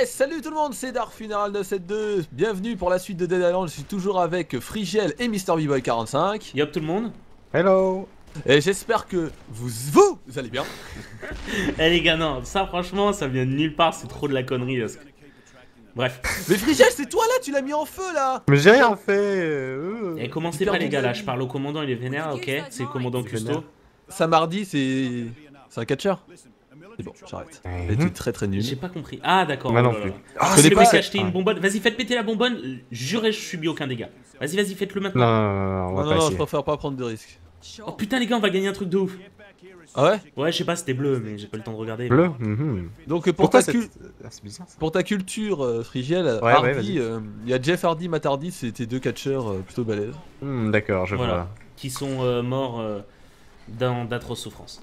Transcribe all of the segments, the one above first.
Salut tout le monde, c'est Dark Funeral 972. Bienvenue pour la suite de Dead Island. Je suis toujours avec Frigiel et Mr. B-Boy 45. Yop tout le monde. Hello. Et j'espère que vous allez bien. Eh les gars, non, ça franchement, ça vient de nulle part, c'est trop de la connerie. Là. Bref. Mais Frigiel, c'est toi là, tu l'as mis en feu là. Mais j'ai rien fait. Et commencez pas les gars là, je parle au commandant, il est vénère, ok. C'est le commandant Custo. Samardi, c'est un catcheur. C'est bon, j'arrête. Elle était très nulle. J'ai pas compris. Ah d'accord. Moi non plus. Ah, c'est le mec qui a acheté une bonbonne. Vas-y, faites péter la bonbonne. Jurez, je subis aucun dégât. Vas-y, faites-le maintenant. Non, on va pas Non, essayer. je préfère pas prendre de risques. Oh putain les gars, on va gagner un truc de ouf. Ah ouais? Ouais, je sais pas, c'était bleu, mais j'ai pas eu le temps de regarder. Bleu. Donc Pourquoi c'est bizarre ça. pour ta culture, Frigiel, Ouais, Hardy, il y a Jeff Hardy, Matt Hardy, c'était deux catcheurs plutôt balèzes. D'accord, je Voilà. vois. Qui sont morts d'atroces souffrances.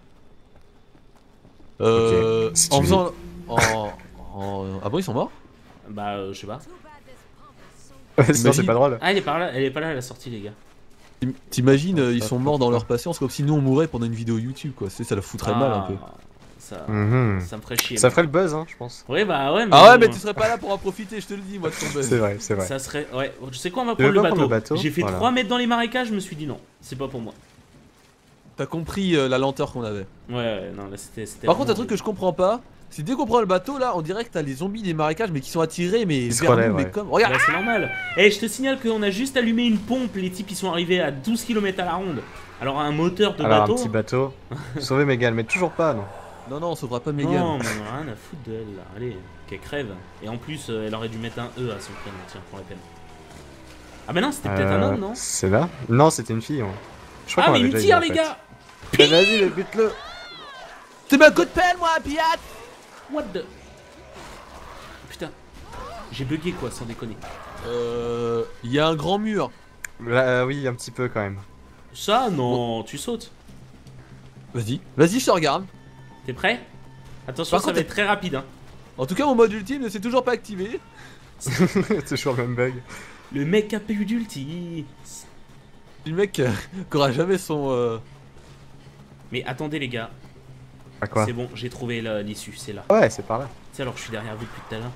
Si En tu faisant. Ah bon, ils sont morts? Bah, je sais pas. Sinon c'est pas drôle. Ah, elle est pas là à la sortie, les gars. T'imagines, ils sont morts dans leur patience comme si nous on mourait pendant une vidéo YouTube quoi. Ça la foutrait mal un peu. Ça Mhm. me ferait chier. Ça ferait le buzz, hein, je pense. Ouais, bah ouais, mais. Ah ouais, bon, mais tu serais pas là pour en profiter, je te le dis, moi de ton buzz. C'est vrai, c'est vrai. Ça serait. Ouais, tu sais quoi, on va Tu veux prendre pas le prendre bateau. le bateau J'ai fait Voilà. 3 mètres dans les marécages, je me suis dit non, c'est pas pour moi. T'as compris la lenteur qu'on avait. Ouais, non, là c'était. Par contre, un truc que je comprends pas, c'est dès qu'on prend le bateau là, on dirait que t'as les zombies des marécages mais qui sont attirés mais Ils se vers nous, relèvent, mais ouais. comme. Regarde. Bah, c'est normal. Et je te signale qu'on a juste allumé une pompe, les types ils sont arrivés à 12 km à la ronde. Alors un moteur de Alors bateau. un petit bateau. Sauver Megan, mais toujours pas, non. Non, on sauvera pas Megan. Non, mais on a rien à foutre de elle là. Allez, qu'elle crève. Et en plus, elle aurait dû mettre un E à son prénom, tiens, pour la peine. Ah, bah non, c'était peut-être un homme, non? C'est là? Non, c'était une fille. Je crois Ah, qu'on mais l'avait il me déjà tire, dit, les en gars! fait. Mais vas-y, bute-le. Tu mets un coup de pelle, moi, piate. What the. Putain. J'ai bugué quoi, sans déconner. Il y a un grand mur. Là, oui, un petit peu quand même. Ça, non, tu sautes. Vas-y, je te regarde. T'es prêt? Attention, Par ça contre, va être très rapide, hein. En tout cas, mon mode ultime ne s'est toujours pas activé. C'est toujours le même bug. Le mec a eu d'ulti. Le mec qui aura jamais son. Mais attendez, les gars. À quoi? C'est bon, j'ai trouvé l'issue, c'est là. Ouais, c'est par là. Tu sais, alors que je suis derrière vous depuis tout à l'heure.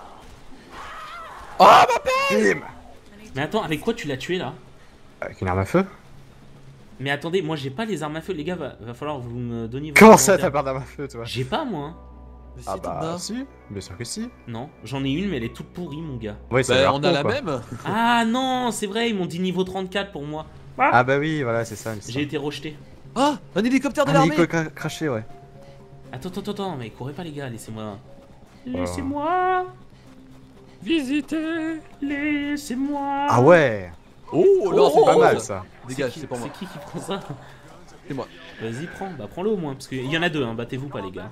Oh ma pelle. Bim. Mais attends, avec quoi tu l'as tué là? Avec une arme à feu? Mais attendez, moi j'ai pas les armes à feu, les gars, va falloir que vous me donniez vos Comment ça, commentaires. t'as pas d'arme à feu, toi? J'ai pas moi. Hein. Mais si, Ah t'en bah as. si, bien sûr que si. Non, j'en ai une, mais elle est toute pourrie, mon gars. Ouais, c'est Bah, un on a harpon, la quoi. même. Ah non, c'est vrai, ils m'ont dit niveau 34 pour moi. Ah bah oui, voilà, c'est ça. J'ai été rejeté. Ah, un hélicoptère de Ah, l'armée. Nico craché, ouais. Attends, mais courez pas les gars, laissez-moi. Oh. Laissez-moi visiter, laissez-moi. Ah ouais. Oh, là, c'est Pas bon, mal ça. ça. Dégage, c'est pour moi. C'est qui prend ça? C'est moi. Vas-y, prends, bah prends-le au moins, parce qu'il y en a deux, hein, battez-vous pas les gars.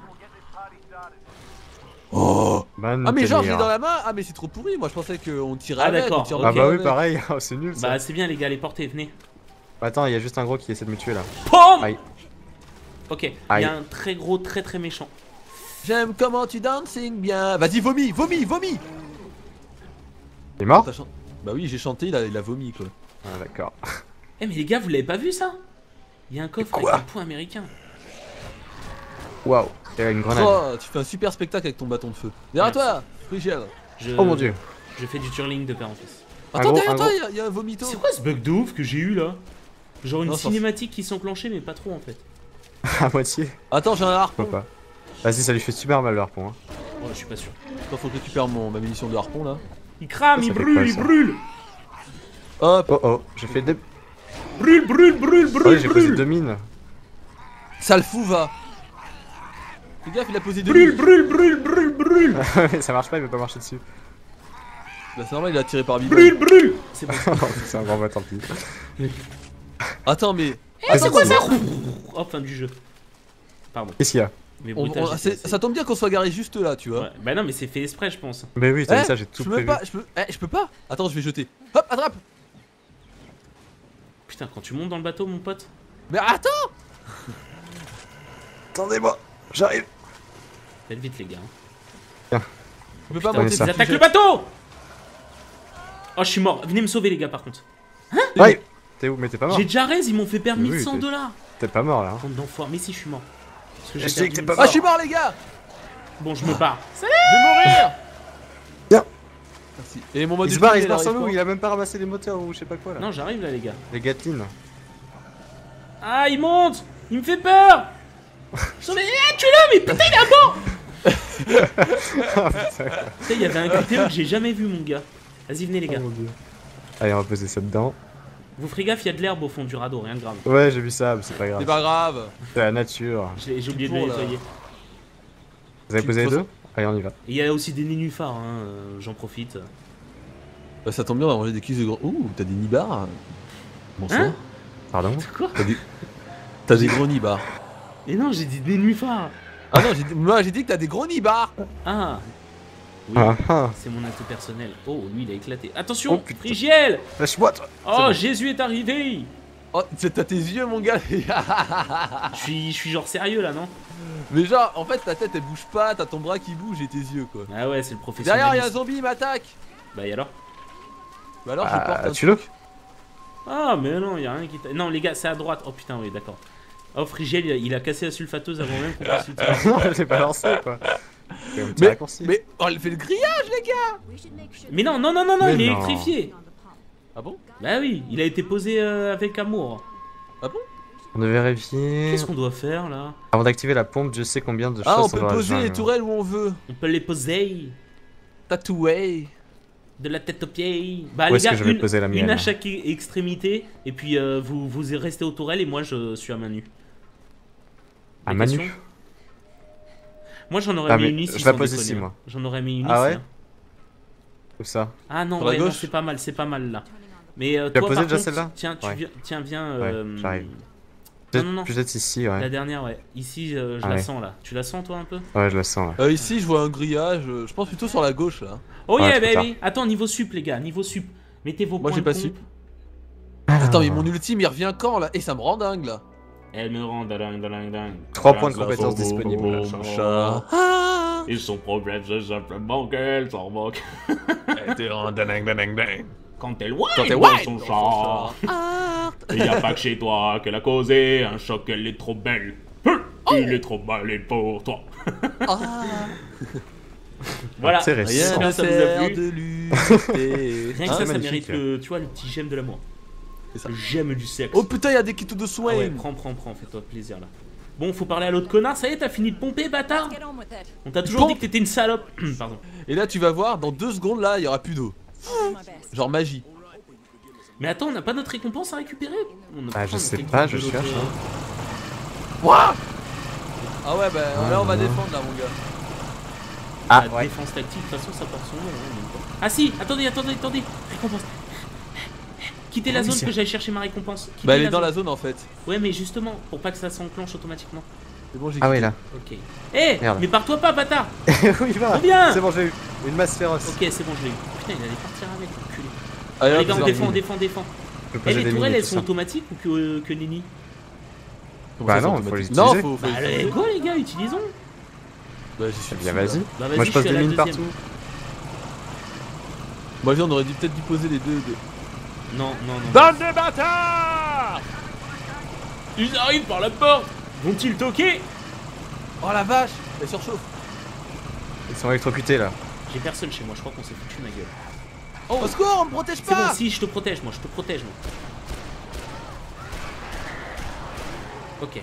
Oh. Bonne Ah mais genre je tenue, l'ai dans hein. la main. Ah mais c'est trop pourri. Moi je pensais qu'on tirait Ah, avec. d'accord, on tire ok. Ah pas bah oui, avec. pareil, oh, c'est nul ça. Bah c'est bien les gars, les portez, venez. Attends, il y a juste un gros qui essaie de me tuer là. POM. Aïe. Ok, il y Aïe. a un très gros, très méchant. J'aime comment tu dancing bien. Vas-y vomis. Il est mort? T'as chan- Bah oui j'ai chanté. Il a vomi quoi. Ah d'accord. Eh mais les gars, vous l'avez pas vu ça? Il y a un coffre Quoi? avec un point américain. Waouh, il y a une grenade. Oh, tu fais un super spectacle avec ton bâton de feu. Derrière toi, Frigiel. Je- Oh mon dieu. Je fais du turling de père en fils. Attends, gros- derrière un toi, gros- il y a un vomito. C'est quoi ce bug de ouf que j'ai eu là? Genre une Non, ça- cinématique qui s'enclenchait mais pas trop en fait. À moitié. Attends, j'ai un Je harpon. peux pas. Vas-y, ça lui fait super mal le harpon. Hein. Oh je suis pas sûr. Attends, faut que je récupère ma munition de harpon là. Il crame, Ça il fait brûle, quoi, il ça brûle. Hop, Oh oh, j'ai fait deux. Brûle, brûle, brûle, Oh, brûle, j'ai posé brûle. 2 mines. ça le fout va. Fais gaffe, il a posé deux Brûle, mines. brûle, brûle, brûle, brûle. Ça marche pas, il veut pas marcher dessus. Bah c'est normal, il a tiré par Bibo. Brûle, brûle. C'est bon. C'est un grand mot, tant pis. Attends, mais. Eh, c'est quoi Vas-y. ça? Oh, fin du jeu. Pardon. Qu'est-ce qu'il y a? Mais on- bruitage, on- j'ai c'est- fait ça tombe bien qu'on soit garé juste là, tu vois. Ouais. Bah non, mais c'est fait exprès, je pense. Mais oui, t'as Eh, vu ça, j'ai tout je peux prévu. pas, je peux pas. Attends, je vais jeter. Hop, attrape. Putain, quand tu montes dans le bateau, mon pote. Mais attends. Attendez-moi, j'arrive. Faites vite, les gars. Je peux pas Putain, monter. ça. ils attaquent le bateau. Oh, je suis mort. Venez me sauver, les gars, par contre. Ouais. T'es où? Mais t'es pas mort. J'ai déjà raise, ils m'ont fait perdre Oui, 1100 t'es- dollars. T'es pas mort là. Hein. Compte d'enfoirts. Mais si, je suis mort. Parce que j'ai Je sais que perdu t'es 1100. pas Ah, je suis mort, les gars. Bon, je me barre. Je vais mourir. Bien. Merci. Et mon mode Il se barre, il se arrive barre sur nous, quand il a même pas ramassé les moteurs ou je sais pas quoi là. Non, j'arrive là, les gars. Les Gatlin. Ah, il monte. Il me fait peur. Sauvé. Eh, tu l'as, mais putain, il est à bord. Tu sais, il y avait un QTE que j'ai jamais vu, mon gars. Vas-y, venez, les gars. Oh mon dieu. Allez, on va poser ça dedans. Vous ferez gaffe, il y a de l'herbe au fond du radeau, rien de grave. Ouais, j'ai vu ça, mais c'est pas C'est grave. pas grave. C'est la nature. J'ai oublié de le Pour, là. nettoyer. Vous avez posé les deux? Allez, on y va. Et il y a aussi des nénuphars, hein, j'en profite. Bah, ça tombe bien, on va manger des cuisses de gros. Ouh, t'as des nibards. Bonsoir. Hein Pardon? Quoi? T'as des gros nibards. Mais non, j'ai dit nénuphars. Ah non, moi j'ai dit que t'as des gros nibards. Ah. Oui, Ah ah. c'est mon atout personnel. Oh, lui, il a éclaté. Attention, Oh, putain. Frigiel. Lâche-moi toi! Oh, bon. Jésus est arrivé. Oh, t'as tes yeux, mon gars. Je suis genre sérieux là, non? Mais genre, en fait, ta tête elle bouge pas, t'as ton bras qui bouge et tes yeux quoi. Ah ouais, c'est le professionnel. Derrière, y'a un zombie, il m'attaque. Bah et alors? Bah alors, je porte un tue-le. truc. Ah mais non, y a rien qui t'a... Non les gars, c'est à droite. Oh putain, oui, d'accord. Oh, Frigiel, il a cassé la sulfateuse avant même qu'on passe l'utiliser. Non, je l'ai pas lancé quoi. C'est un petit raccourci. Mais oh, elle fait le grillage, les gars. Mais non, non, non, non, non, Mais il est non. électrifié. Ah bon? Bah oui, il a été posé avec amour. Ah bon? On devait vérifier. Qu'est-ce qu'on doit faire là? Avant d'activer la pompe, je sais combien de choses Ah, on ça peut doit poser les rejoindre. tourelles où on veut. On peut les poser Tatoué. de la tête aux pieds. Bah Où les est-ce que gars, je vais poser la mienne? une à chaque extrémité. Et puis vous restez aux tourelles et moi je suis à main nue. À Des main nue? questions? Moi j'en aurais Ah, mis mais une ici. je la sans pose déconner, ici, hein. moi. J'en aurais mis une Ah ici. ouais? hein. Où ça? Ah non, Sur la ouais, non, gauche? c'est pas mal là. Mais as toi posé par déjà contre, celle-là? tiens, Ouais. viens. Ouais, j'arrive. Non, non, non. Peut-être ici, ouais. La dernière, ouais. Ici, je Ah la ouais. sens là. Tu la sens toi un peu? Ouais, je le sens là. Ici, je vois un grillage. Je pense plutôt sur la gauche là. Oh Ouais, yeah, trop baby! Attends, niveau sup, les gars, niveau sup. Mettez vos Moi, points j'ai de pas pompe. sup. Attends, mais mon ultime il revient quand là? Et ça me rend dingue là. Elle me rend dingue, dingue, dingue. 3 points de compétences disponibles. Ah. Et son problème, c'est simplement qu'elle s'en moque. Quand elle whine Quand t'es dans whine son dans char. Il y a pas que chez toi qu'elle a causé un choc, elle est trop belle. Il est trop malin pour toi. Voilà. Intéressant. Rien que ça vous a plu. de l'unité. Rien que ça, c'est ça magnifique. mérite tu vois, le petit j'aime de l'amour. C'est ça. Le j'aime du sexe. Oh putain, y'a des kits de soins. Ah ouais, prends, fais-toi plaisir là. Bon, faut parler à l'autre connard, ça y est, t'as fini de pomper, bâtard? On t'a toujours Pompe. dit que t'étais une salope. Pardon. Et là, tu vas voir, dans 2 secondes là, il y aura plus d'eau. Genre magie. Mais attends, on n'a pas notre récompense à récupérer? On a Ah, pas je notre sais récompense pas, de je l'autre, cherche. Wouah. Ah ouais, bah là, on va non. défendre là, mon gars. Ah, La ouais. défense tactique, de toute façon, ça porte son nom. hein, en même temps. Ah si, attendez. Récompense. Quittez la Ah oui, zone c'est- que j'aille chercher ma récompense. Quittez Bah, elle est dans la zone en fait. Ouais, mais justement, pour pas que ça s'enclenche automatiquement. C'est bon, j'ai Ah, ouais, quitté. là. Ok. Eh, Merde. mais pars-toi pas, bâtard. Oui, va. Reviens. C'est bon, j'ai eu une masse féroce. Ok, c'est bon, je l'ai eu. Putain, il allait partir avec, enculé. Allez, Les hop, gars, on c'est défend, parti. défend. Je peux Eh, poser les des tourelles, mines et elles tout sont ça. automatiques ou que Nini? Comment Bah ça, non, c'est faut les automatique. Non, utiliser. faut Bah, les allez, utiliser. go les gars, utilisons. Bah, j'y suis Eh bien, dessus, vas-y. là. Bah, vas-y, Moi, je pose suis à des la mines deuxième. partout. Moi, on aurait dû peut-être dû poser les deux. Non. Bande de bâtards! Ils arrivent par la porte. Vont-ils toquer? Oh la vache! Elle surchauffe. Ils sont électrocutés là. J'ai personne chez moi, je crois qu'on s'est foutu ma gueule. Oh, au secours, on me protège C'est bon, pas! si, je te protège, moi. Ok.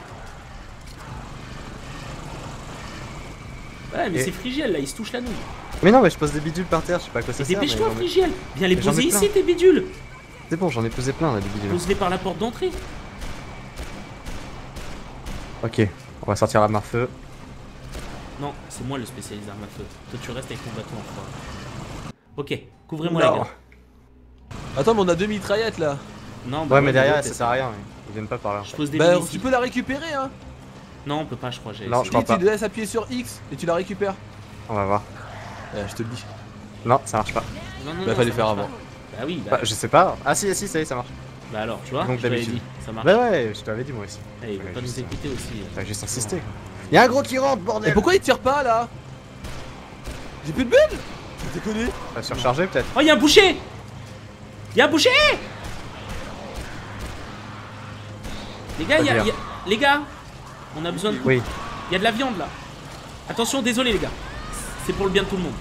Ouais, mais Et- c'est Frigiel là, il se touche la nouille. Mais non, mais je pose des bidules par terre, je sais pas à quoi ça Et sert. dépêche-toi, mais j'en ai- Frigiel. Viens les Mais j'en ai poser plein. ici, tes bidules. C'est bon, j'en ai posé plein là, des bidules. Pose-les par la porte d'entrée. Ok, on va sortir la marfeu. Non, c'est moi le spécialiste d'armes à feu. Toi, tu restes avec ton bâton en froid. Ok, couvrez-moi les Non. gars. Attends, mais on a 2 mitraillettes là. Non, bah Ouais, mais derrière, ouais, ça sert à rien. Ils viennent pas par là. Je pose des Bah, mines tu ici. peux la récupérer, hein. Non, on peut pas, je crois. J'ai Non, essayé. je crois pas. Tu laisses appuyer sur X et tu la récupères. On va voir. Je te le dis. Non, ça marche pas. Non, Bah, fallait ça faire marche avant. pas. Bah oui, Bah, je sais pas. Ah, si, ça y est, ça marche. Bah alors, tu vois, Donc, je t'avais d'habitude. dit, ça marche. Bah ouais, je t'avais dit moi aussi. Eh, il veut Ouais, pas juste nous écouter aussi. T'as juste insisté. Y'a un gros qui rentre, bordel! Et pourquoi il tire pas là? J'ai plus de bulle? Je déconne. Va surcharger peut-être. Oh, y'a un boucher! Y'a un boucher! Les gars, C'est-à-dire les gars, on a besoin de... Oui. Y'a de la viande là. Attention, désolé les gars. C'est pour le bien de tout le monde.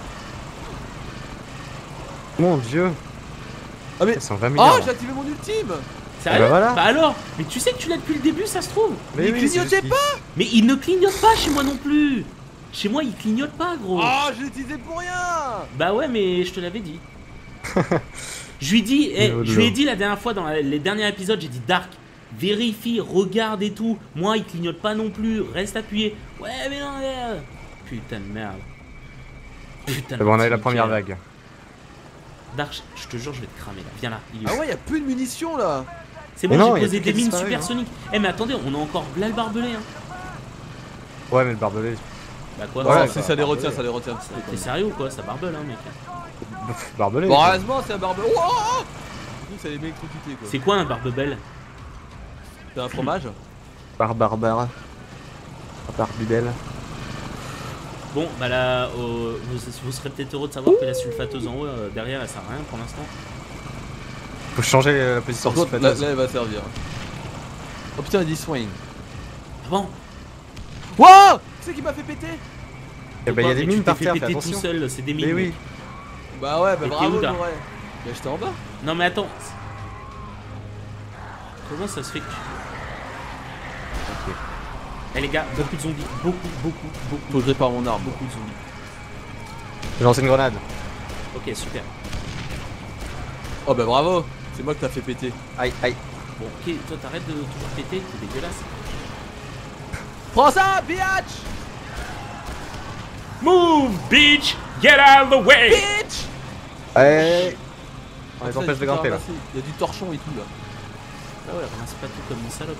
Mon dieu. Ah mais... 120 Oh, milliards. j'ai activé mon ultime. Sérieux? bah voilà. Bah alors. Mais tu sais que tu l'as depuis le début, ça se trouve. Mais il oui, c'est clignotait juste pas. Mais il ne clignote pas chez moi non plus. Chez moi, il clignote pas, gros. Oh, je l'ai utilisé pour rien. Bah ouais, mais je te l'avais dit. Je lui dis, je lui ai dit la dernière fois dans les derniers épisodes, j'ai dit Dark, vérifie, regarde et tout. Moi, il clignote pas non plus. Reste appuyé. Ouais, mais non, putain de merde. Putain de Bon, on a eu la petit première nickel. vague. Dark, je te jure, je vais te cramer là. Viens là. Il est Ah où? ouais, y a plus de munitions là. C'est Mais bon, non, j'ai y a posé tout des qui a mines disparu, supersoniques. Eh, mais attendez, on a encore là le barbelé. Hein. Ouais, mais le barbelé. Bah quoi? Voilà, si quoi, ça les retient, barbelé. ça les retient. T'es sérieux ou quoi? Ça barbele, hein, mec. Barbelé. Bon, quoi. heureusement, c'est un barbe. Oh, ça les met électrocutés quoi. C'est quoi un barbebel? C'est un fromage. Barbare. Barbudel. Bon, bah là, vous serez peut-être heureux de savoir que la sulfateuse en haut, derrière, elle sert à rien pour l'instant. Faut changer la position Par de contre, là, sulfateuse. elle va servir. Oh putain, il dit swing. Ah bon? Wow, c'est qui m'a fait péter? Eh bah, y a des Mais mines tu par t'es terre, fait fais péter tout attention. seul, c'est des mines. Mais mec. oui. Bah ouais, bah Et t'es bravo, où, là Morel. Mais j'étais en bas. Non mais attends. Comment ça se fait que tu... Ok. Eh les gars, beaucoup de zombies. Beaucoup. Faut que je répare mon arme. Beaucoup de zombies. J'ai lancé une grenade. Ok, super. Oh bah bravo, c'est moi que t'as fait péter. Aïe, aïe. Bon, ok, toi t'arrêtes de toujours péter, c'est dégueulasse. Prends ça, biatch. Move, bitch! Get out of the way! Bitch. Allez. On les Ça, empêche il de faut grimper là. ramasser. Il y a du torchon et tout là. Ah ouais, ramasse pas tout comme une salope.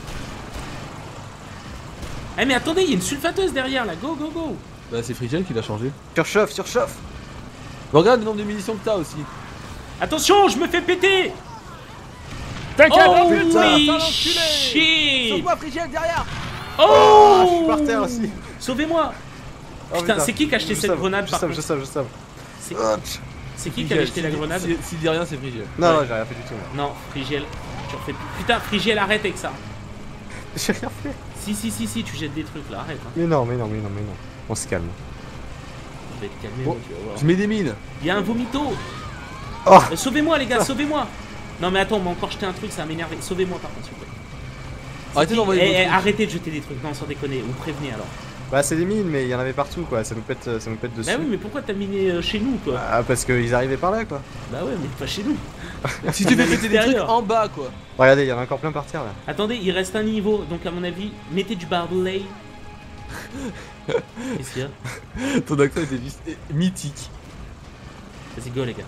Eh mais attendez, il y a une sulfateuse derrière là, go! Bah c'est Frigel qui l'a changé. Surchauffe. Regarde le nombre de munitions que t'as aussi. Attention, je me fais péter! T'inquiète, Oh putain, oui, sale enculé. shit! Sauve-moi Frigel derrière. Ah, je suis Oh! par terre aussi. Sauvez-moi! Oh, Putain, c'est qui a acheté cette grenade par contre? Je sais. C'est qui a acheté la grenade? S'il dit rien, c'est Frigel. Non, Ouais. j'ai rien fait du tout. moi. Non, Frigiel, tu refais plus. Putain, Frigiel, arrête avec ça! J'ai rien fait. Si, tu jettes des trucs là, arrête. Hein. Mais non. On se calme. Je vais te calmer, Bon, tu vas voir. Je mets des mines. Il y a un vomito! Oh. Sauvez-moi les gars, sauvez-moi! Non mais attends, on m'a encore jeté un truc, ça va m'énerver. Sauvez-moi par contre, s'il vous plaît. Arrêtez d'envoyer vos trucs. Arrêtez de jeter des trucs, non sans déconner, vous prévenez alors. Bah, c'est des mines, mais il y en avait partout quoi. Ça nous pète dessus. Bah oui, mais pourquoi t'as miné chez nous quoi? Ah, parce qu'ils arrivaient par là quoi. Bah ouais, mais pas chez nous. Si tu fais péter des trucs L'extérieur. en bas quoi. Regardez, il y en a encore plein par terre là. Attendez, il reste un niveau, donc à mon avis, mettez du barbelé. Qu'est-ce qu'il y a? Ton accent était juste mythique. Vas-y, go les gars.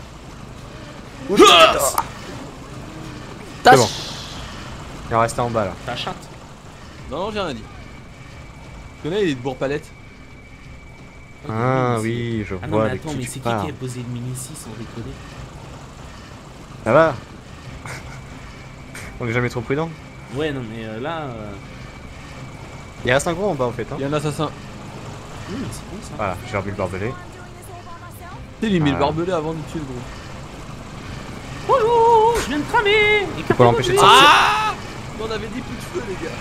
C'est bon. Il en reste un en bas là. T'as un chat? Non, j'ai rien dit. Tu connais les bourre-palettes? Ah oui, je Ah non vois mais avec attends, qui mais tu c'est qui parles. a posé le mini ici sans déconner? Ça va. On est jamais trop prudent. Ouais, non mais là... Il reste un gros en bas en fait. Hein. Il y a un assassin. mais c'est bon ça. Voilà, j'ai revu le barbelé. Tu sais, il met le Ah. barbelé avant de tuer le gros. Bonjour, je viens de cramer. Faut l'empêcher de Écartez-vous. sortir. Ah, on avait dit plus de feu, les gars.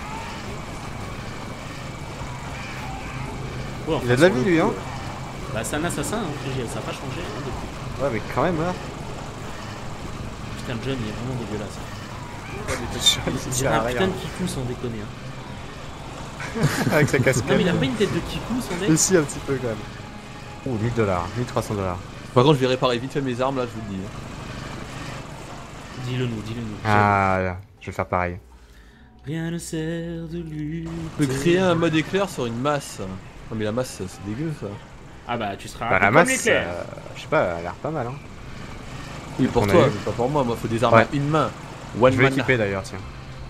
Ouais, Il a de la vie lui hein. Bah c'est un assassin, hein, Frigiel, ça a pas changé hein, depuis. Ouais, mais quand même là. Putain, le jeune il est vraiment dégueulasse. Il C'est a un putain rien. de kikou sans déconner. Hein. Avec sa Non casquette. mais il a pas une tête de kikou son mec. Ici un petit peu quand même. Oh, 1000 $, 1300 $. Par contre, je vais réparer vite fait mes armes là, je vous le dis. Dis-le-nous. Ah, je vais faire pareil. Rien ne sert de lutter. Je peux créer un mode éclair sur une masse. Non mais la masse, c'est dégueu ça. Ah bah tu seras Bah, la comme masse, l'éclair. je sais pas, elle a l'air pas mal hein. Oui, pour qu'on a toi, eu. mais pas pour moi. Moi, faut des armes Ouais. à une main. One Je vais man. équiper d'ailleurs, tiens.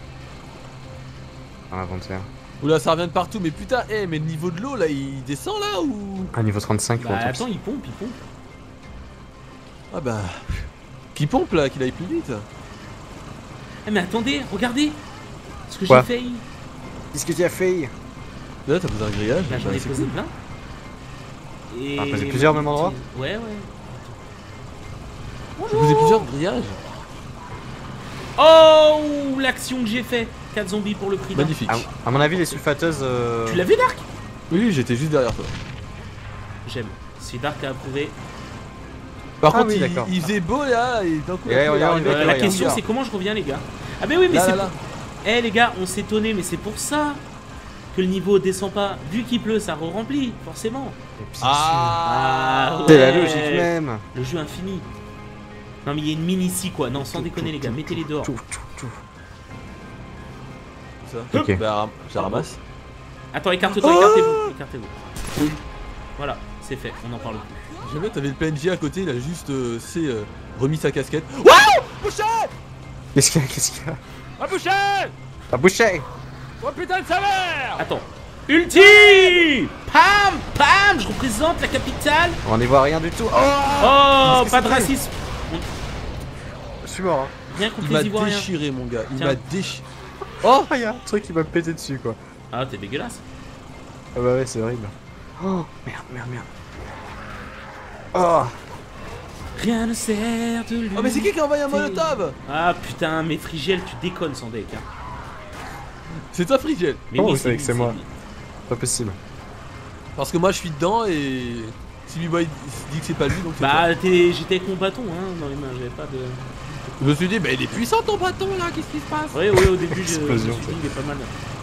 Dans l'inventaire. Oula, ça revient de partout. Mais putain, mais le niveau de l'eau là, il descend là ou? Un niveau 35 pour Bah autant. attends, il pompe. Ah bah. Qui pompe là, qu'il aille plus vite. Eh mais attendez, regardez ce que Quoi j'ai fait. Qu'est-ce que tu as fait? Là, t'as posé un grillage. Là j'en ai c'est posé cool. plein. Et... Ah, posé plusieurs au même endroit? Ouais. J'ai posé plusieurs grillages. Oh l'action que j'ai fait. 4 zombies pour le prix d'un. Magnifique. À mon avis, les sulfateuses. Tu l'as vu Dark? Oui, j'étais juste derrière toi. J'aime. Si Dark a approuvé. Par Ah contre, oui, d'accord. il faisait beau là, et d'un coup, Et la pluie, regarde, elle arrivait regarde, avec La un question brouillard. c'est comment je reviens les gars. Ah mais oui mais Là, c'est là, pour... là. Eh les gars, on s'étonnait mais c'est pour ça que le niveau descend pas. Vu qu'il pleut, ça re-remplit, forcément. Ah, C'est la ouais. logique même. Le jeu infini. Non mais il y a une mine ici quoi. Non sans déconner les gars, mettez-les dehors. Tout. Ça. Ok. Bah, je la ramasse. Attends, écarte-toi, écartez-vous. Écartez-vous. Voilà, c'est fait, on n'en parle plus. Jamais t'avais le PNJ à côté, il a juste remis sa casquette. Waouh! Boucher! Qu'est-ce qu'il y a Un boucher! Ah, boucher. Oh putain de sa mère! Attends. Ulti! Pam! Pam! Je représente la capitale. On n'y voit rien du tout. Oh, Oh, Qu'est-ce que pas de c'est racisme. je suis mort. Hein. Rien contre Il m'a les Ivoiriens. déchiré, mon gars. Il Tiens. m'a déchiré. Oh! Oh, il y a un truc qui m'a pété dessus quoi. Ah, t'es dégueulasse. Ah bah ouais, c'est horrible. Oh, merde. Oh, Rien ne sert de lui. Oh, mais c'est qui a envoyé un molotov? Ah putain, mais Frigiel, tu déconnes sans deck. Hein. C'est toi, Frigel. Mais Comment oui, vous savez que c'est moi lui. pas possible. Parce que moi je suis dedans et. Si B-Boy dit que c'est pas lui, donc c'est toi. Bah, j'étais avec mon bâton hein, dans les mains, j'avais pas de. Je me suis dit, bah il est puissant ton bâton là, qu'est-ce qui se passe? Ouais, au début, je me suis Explosion, dit, il est pas mal.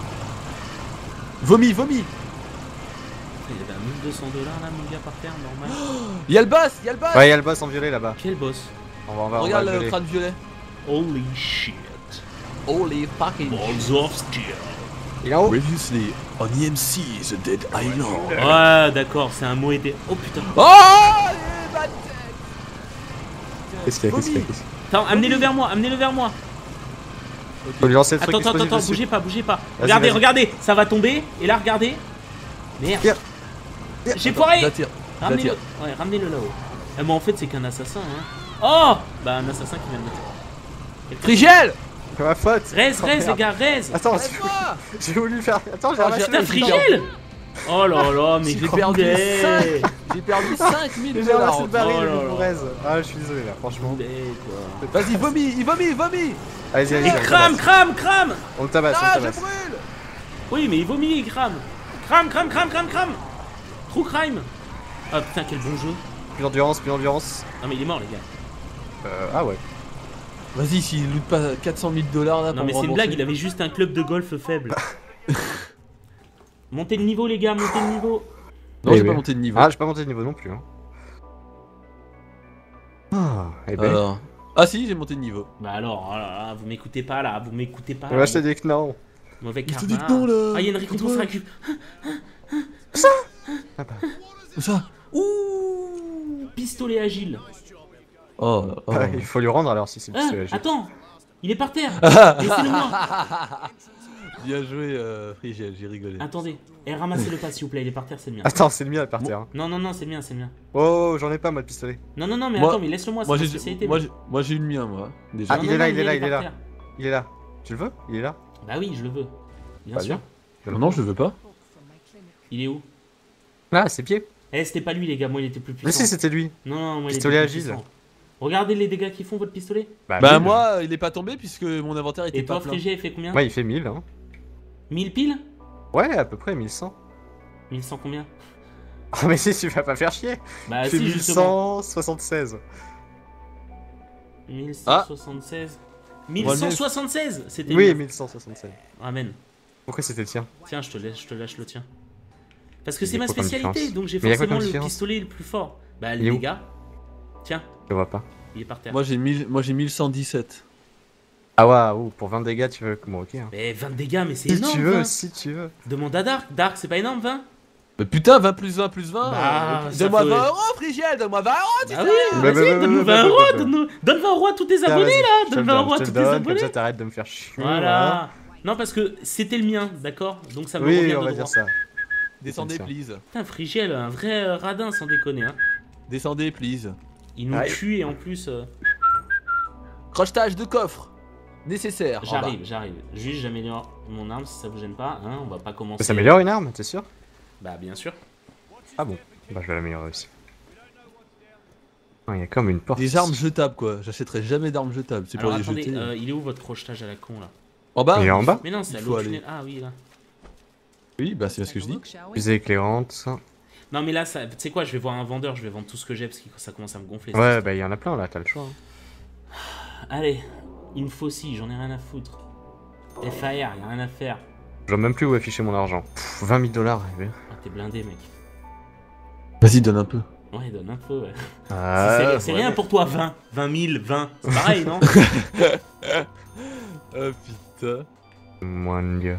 Vomi! Il y avait un 1200 $ là, mon gars, par terre, normal. Y'a le boss! Y'a le boss! Ouais, il y a le boss en violet là-bas. Quel boss? On va Regarde le le violet. crâne violet. Holy shit. Holy fucking Balls of steel. Il est en haut. Previously on EMC, The Dead Island. Ouais, d'accord, c'est un mot aidé. Oh putain. Oh! Les bad Qu'est-ce qu'il y a Vomi. Attends, amenez-le vers moi, Faut lui lancer le truc Attends, explosif dessus. bougez pas. Vas-y, Regardez, vas-y. regardez, ça va tomber. Et là, regardez. Merde. Tire. J'ai foiré. J'attire. Ramenez-le. Ouais, ramenez-le là-haut. Ah, mais en fait, c'est qu'un assassin. Hein. Oh! Bah, un assassin qui vient de mettre. Frigel! C'est ma faute. Reste, Oh, les merde. gars, reste. Attends, Arrête-moi! j'ai voulu faire. Attends, j'ai Oh, ramassé. Putain, j'ai Frigel! Oh là là, mais J'ai perdu boulet. 5. J'ai perdu 5000 J'ai dollars. ramassé le baril Oh de là là. Bourrez. Ah, je suis désolé là, franchement. Boulet, quoi. Vas-y, vomis, il vomit! Allez-y, Et crame. On le tabasse, on Ah, le je tabasse. brûle! Oui, mais il vomit, il crame. Crame. True crime. Ah putain, quel bon jeu. Plus d'endurance. Non, mais il est mort, les gars. Ah ouais. Vas-y, s'il loot pas 400 000 dollars là Non, pour mais me c'est une rembourser. blague, il avait juste un club de golf faible. Montez le niveau, les gars, montez le niveau. Non, j'ai Oui. pas monté de niveau. Ah, j'ai pas monté de niveau non plus. Hein. Ah, eh ben. Alors. Ah si, j'ai monté de niveau. Bah alors, oh là là, vous m'écoutez pas là, vous m'écoutez pas. On va acheter des knans. Mauvais Je te karma. dis que non, là. Ah, il y a une récompense Ouais. récup. Ah bah. Ça. Ouh, pistolet agile. Oh, oh. Ah, il faut lui rendre alors si c'est Ah, le attends, il est par terre. Laissez-le moi. Bien joué, Frigel, j'ai rigolé. Attendez, ramassez-le pas s'il vous plaît, il est par terre, c'est le mien. Attends, c'est le mien à partir. Hein. Non, c'est le mien. Oh, j'en ai pas moi de pistolet. Non, mais Moi- attends, mais laisse-le moi, c'est Moi ma j'ai spécialité. moi j'ai eu le mien, moi. Déjà. Ah, Non, il non, est là, non, il est là, il par est là. terre. Il est là. Tu le veux? Il est là. Bah oui, je le veux. Bien Pas sûr. bien. Non, je veux pas. Il est où? Là, c'est pied. Eh, c'était pas lui, les gars, moi il était plus Mais puissant. si, c'était lui. Non, moi il était Pistolet plus agile. puissant. Regardez les dégâts qu'ils font, votre pistolet. Bah mille. moi, il est pas tombé puisque mon inventaire était Et pas toi, plein. Frigé, il fait combien? Ouais, il fait 1000. Hein. 1000 piles? Ouais, à peu près 1100. 1100 combien? Ah, mais si, tu vas pas faire chier. Bah Il fait si, justement. 1176. 1176. 1176 C'était Oui, le mien. 1176. Amen. Pourquoi c'était le tien? Tiens, je te lâche le tien. Parce que Il y c'est a ma quoi comme spécialité, différence? donc j'ai Mais y a quoi forcément comme le différence? pistolet le plus fort. Bah, Il est les où? dégâts. Tiens, Je vois pas. il est par terre. Moi j'ai 1117. Ah, waouh, pour 20 dégâts, tu veux. Bon, ok. Hein. Mais 20 dégâts, mais c'est Si énorme. tu veux, 20. si tu veux. Demande à Dark. Dark, c'est pas énorme, 20? Mais putain, 20 plus 20 plus 20. Bah, ça donne-moi fait- 20 euros, Frigel, donne-moi 20 euros, tu Bah sais. oui, Bah, vas-y, bah, donne-nous bah, 20 bah, euros. bah, bah. Donne 20 euros à tous tes Tiens, abonnés, vas-y, là. je te Donne le 20 euros à je te tous le tes donne, Comme abonnés. ça, t'arrêtes de me faire chier. Voilà. Non, parce que c'était le mien, d'accord? Donc ça me Oui, revient on de va droit. dire ça. Descendez, Comme ça. please. Putain, Frigiel, un vrai radin sans déconner. Hein. Descendez, please. Il nous Aïe. tue et en plus. Crochetage de coffre. Nécessaire. en bas. J'arrive. Juste, j'améliore mon arme si ça vous gêne pas. Hein. On va pas commencer. Ça s'améliore une arme, t'es sûr? Bah, bien sûr. Ah bon. Bah, je vais l'améliorer aussi. Ah, il y a comme une porte. Des armes jetables, quoi. J'achèterai jamais d'armes jetables. C'est pour Alors les attendez, jeter. il est où votre crochetage à la con là? En bas. Il est en bas? Mais non, c'est à Il faut l'autre aller. tunnel. Ah oui, là. Oui, bah c'est ce que je dis. Fusée éclairante. Non, mais là, tu sais quoi, je vais voir un vendeur, je vais vendre tout ce que j'ai parce que ça commence à me gonfler. Ouais, bah il y en a plein là, t'as le choix. Hein. Allez, une faucille, j'en ai rien à foutre. FAR, y'a rien à faire. Je vois même plus où afficher mon argent. Pff, 20 000 $. Ah, t'es blindé, mec. Vas-y, donne un peu. Ouais, donne un peu, ouais. Ah, C'est rien pour toi, 20 000, 20. C'est pareil, non? Oh putain. Mon dieu.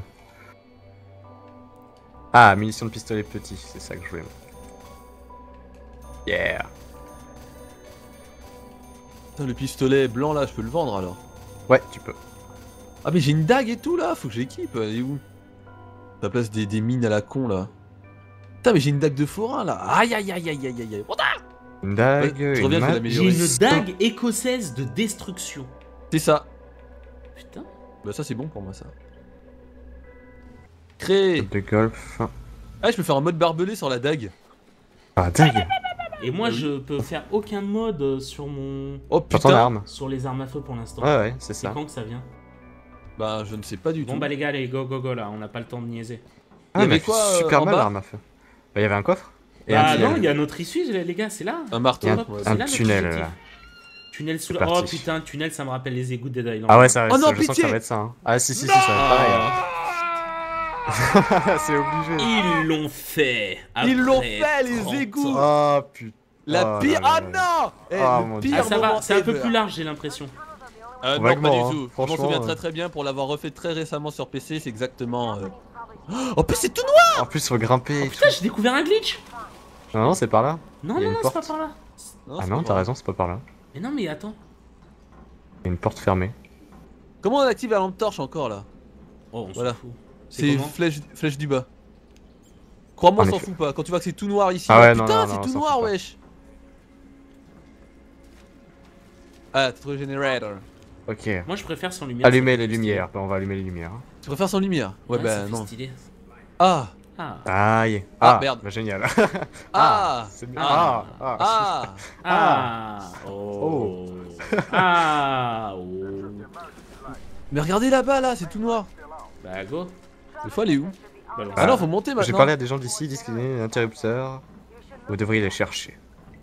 Ah, munitions de pistolet petit, c'est ça que je voulais. Yeah. Putain, le pistolet blanc là, je peux le vendre alors. Ouais, tu peux. Ah mais j'ai une dague et tout là, faut que j'équipe, elle est où? Ça place des mines à la con là. Putain mais j'ai une dague de forain là. Aïe aïe aïe aïe aïe aïe. Une dague, Ouais, je une reviens, je vais map. l'améliorer. J'ai une dague écossaise de destruction. C'est ça. Putain. Bah ça c'est bon pour moi ça. Créer. de golf. Ah je peux faire un mode barbelé sur la dague. Ah, dague. Et moi, je peux faire aucun mode sur mon... Oh Sur ton putain. arme. Sur les armes à feu pour l'instant. Ouais, ouais, c'est C'est ça. quand que ça vient? Bah je ne sais pas du Bon tout. bah les gars, allez, go go go là, on n'a pas le temps de niaiser. Ah, Il y mais avait quoi, super en mal bas l'arme à feu. Bah, il y avait un coffre. Et Ah un tunnel. non, il y a notre issue les gars, c'est là. Un marteau. Il y a ouais. C'est un là notre tunnel objectif. là. Tunnel sous C'est la... Oh parti. putain, tunnel, ça me rappelle les égouts de Dead Island. Ah ouais, ça, Oh non, je sens que pitié. ça va être ça. Hein. Ah si, ça va être pareil. Hein. C'est obligé. Ils l'ont fait. Ils l'ont après fait, les 30 égouts. ans. Oh putain. La Oh pire. là Ah là. non Eh, Ah, le mon pire Dieu. Ah, ça va, moment c'est un peu ever. plus large, j'ai l'impression. Non, Vaguement, pas du hein. tout. Je m'en Franchement, souviens très très bien pour l'avoir refait très récemment sur PC, c'est exactement... En plus c'est tout noir. En plus, faut grimper. et Putain, j'ai découvert un glitch. tout. Non, c'est par là. Non, Il y a non, une non, c'est pas porte. par là. Ah c'est non, pas t'as vrai. raison, c'est pas par là. Mais non, mais attends. Il y a une porte fermée. Comment on active la lampe torche encore là? Oh, on Voilà. s'en fout. C'est comment flèche du bas. Crois-moi, En on s'en effet. fout pas. Quand tu vois que c'est tout noir ici, Ah ouais, non, putain, non, c'est non, tout on s'en noir, fout pas. wesh. Ah, t'as trouvé le générateur. Ok. Moi, je préfère sans lumière. Allumer ça les fait plus lumières. Bah, on va allumer les lumières. Tu préfères sans lumière? Ouais, stylé. bah ça fait non. stylé. Ah. Ah. Aïe. Ah, Ah, merde. Bah, génial. Ah. C'est bien. Ah. Ah. Ah. Ah. Oh. Ah. Oh. Mais regardez là-bas là, c'est tout noir. Bah, go. Des fois, elle est où? Balance. Ah non, faut monter J'ai maintenant. parlé à des gens d'ici, ils disent qu'il y a un interrupteur. Vous devriez les chercher.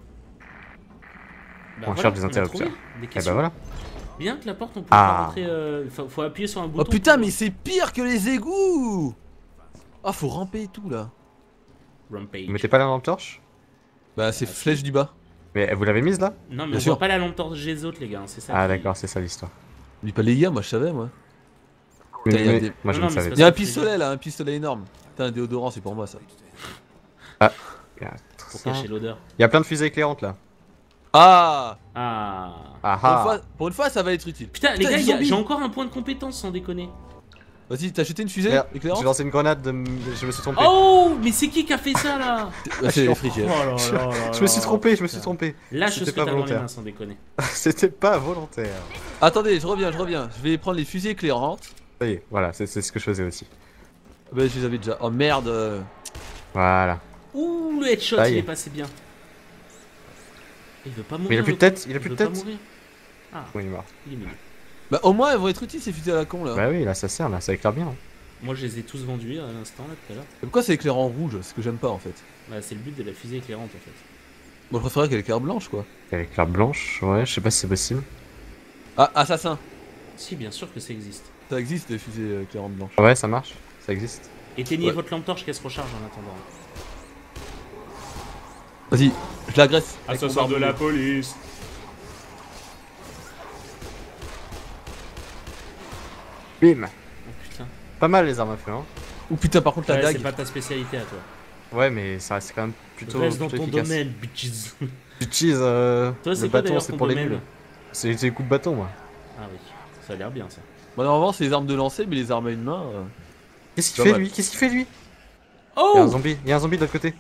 Bah, on voilà, cherche des a interrupteurs. trouvé des Et questions. bah voilà. Bien que la porte, on peut Ah. pas rentrer. Faut appuyer sur un bouton. Oh putain, mais c'est pire que les égouts. Ah, faut ramper et tout là. Rampage. Vous mettez pas la lampe torche? Bah, c'est Ah, flèche du bas. Mais vous l'avez mise là? Non, mais Bien on sûr. voit pas la lampe torche des autres, les gars. C'est ça. Ah qui- d'accord, c'est ça l'histoire. Dis pas les gars, moi je savais moi. Putain, il y a des- Moi je Non, le mais savais. c'est Il y a un que je pistolet là, un pistolet énorme. Putain, un déodorant, c'est pour moi ça. Pour cacher l'odeur. Il y a plein de fusées éclairantes là. Ah, Ah. Ah ah. pour une fois, ça va être utile. Putain, les Putain, gars, des il y a- zombies. j'ai encore un point de compétence sans déconner. Vas-y, t'as acheté une fusée Merde, éclairante? j'ai lancé une grenade, je me suis trompé. Oh, mais c'est qui a fait ça là? Bah, c'est je- Frigel. Oh là là là Je me suis là. trompé, je me suis trompé. Lâche ce C'était que pas t'as dans les volontaire. mains sans déconner. C'était pas volontaire. Attendez, je reviens. Je vais prendre les fusées éclairantes. Ça y est, voilà, c'est ce que je faisais aussi. Bah, je les avais déjà. Oh merde. Voilà. Ouh, le headshot, Ça y il est. est passé bien. Il veut pas mourir. Mais il a plus le de tête, con. il a plus de veut pas tête. mourir. Ah, Oui, il est mort. il est mignon. Bah, au moins, elles vont être utiles ces fusées à la con là. Bah oui, là ça sert, là, ça éclaire bien. Moi, je les ai tous vendus à l'instant là tout à l'heure. Et pourquoi c'est éclairant en rouge? C'est ce que j'aime pas en fait. Bah, c'est le but de la fusée éclairante en fait. Moi, je préférerais qu'elle éclaire blanche quoi. Elle éclaire blanche, ouais, je sais pas si c'est possible. Ah, assassin. Si, bien sûr que ça existe. Ça existe les fusées éclairantes blanches. Ouais, ça marche, ça existe. Éteignez Ouais. votre lampe torche qu'elle se recharge en attendant. Vas-y, je l'agresse. Ah, avec ça mon sort de la barbelé. police. Bim. Oh putain. Pas mal les armes à feu, hein. Ou putain, par contre, la Ouais, dague. c'est pas ta spécialité à toi. Ouais, mais ça reste quand même plutôt, Reste dans plutôt ton efficace. domaine, bitches. J'utilise Toi, le c'est quoi bâton, d'ailleurs c'est ton pour les domaine? bulles. C'est les coups de bâton, moi. Ah oui, ça a l'air bien ça. Bah, normalement, c'est les armes de lancer, mais les armes à une main. Qu'est-ce qu'il Pas fait mal. lui? Qu'est-ce qu'il fait lui? Il y a un Oh! zombie, il y a un zombie de l'autre côté.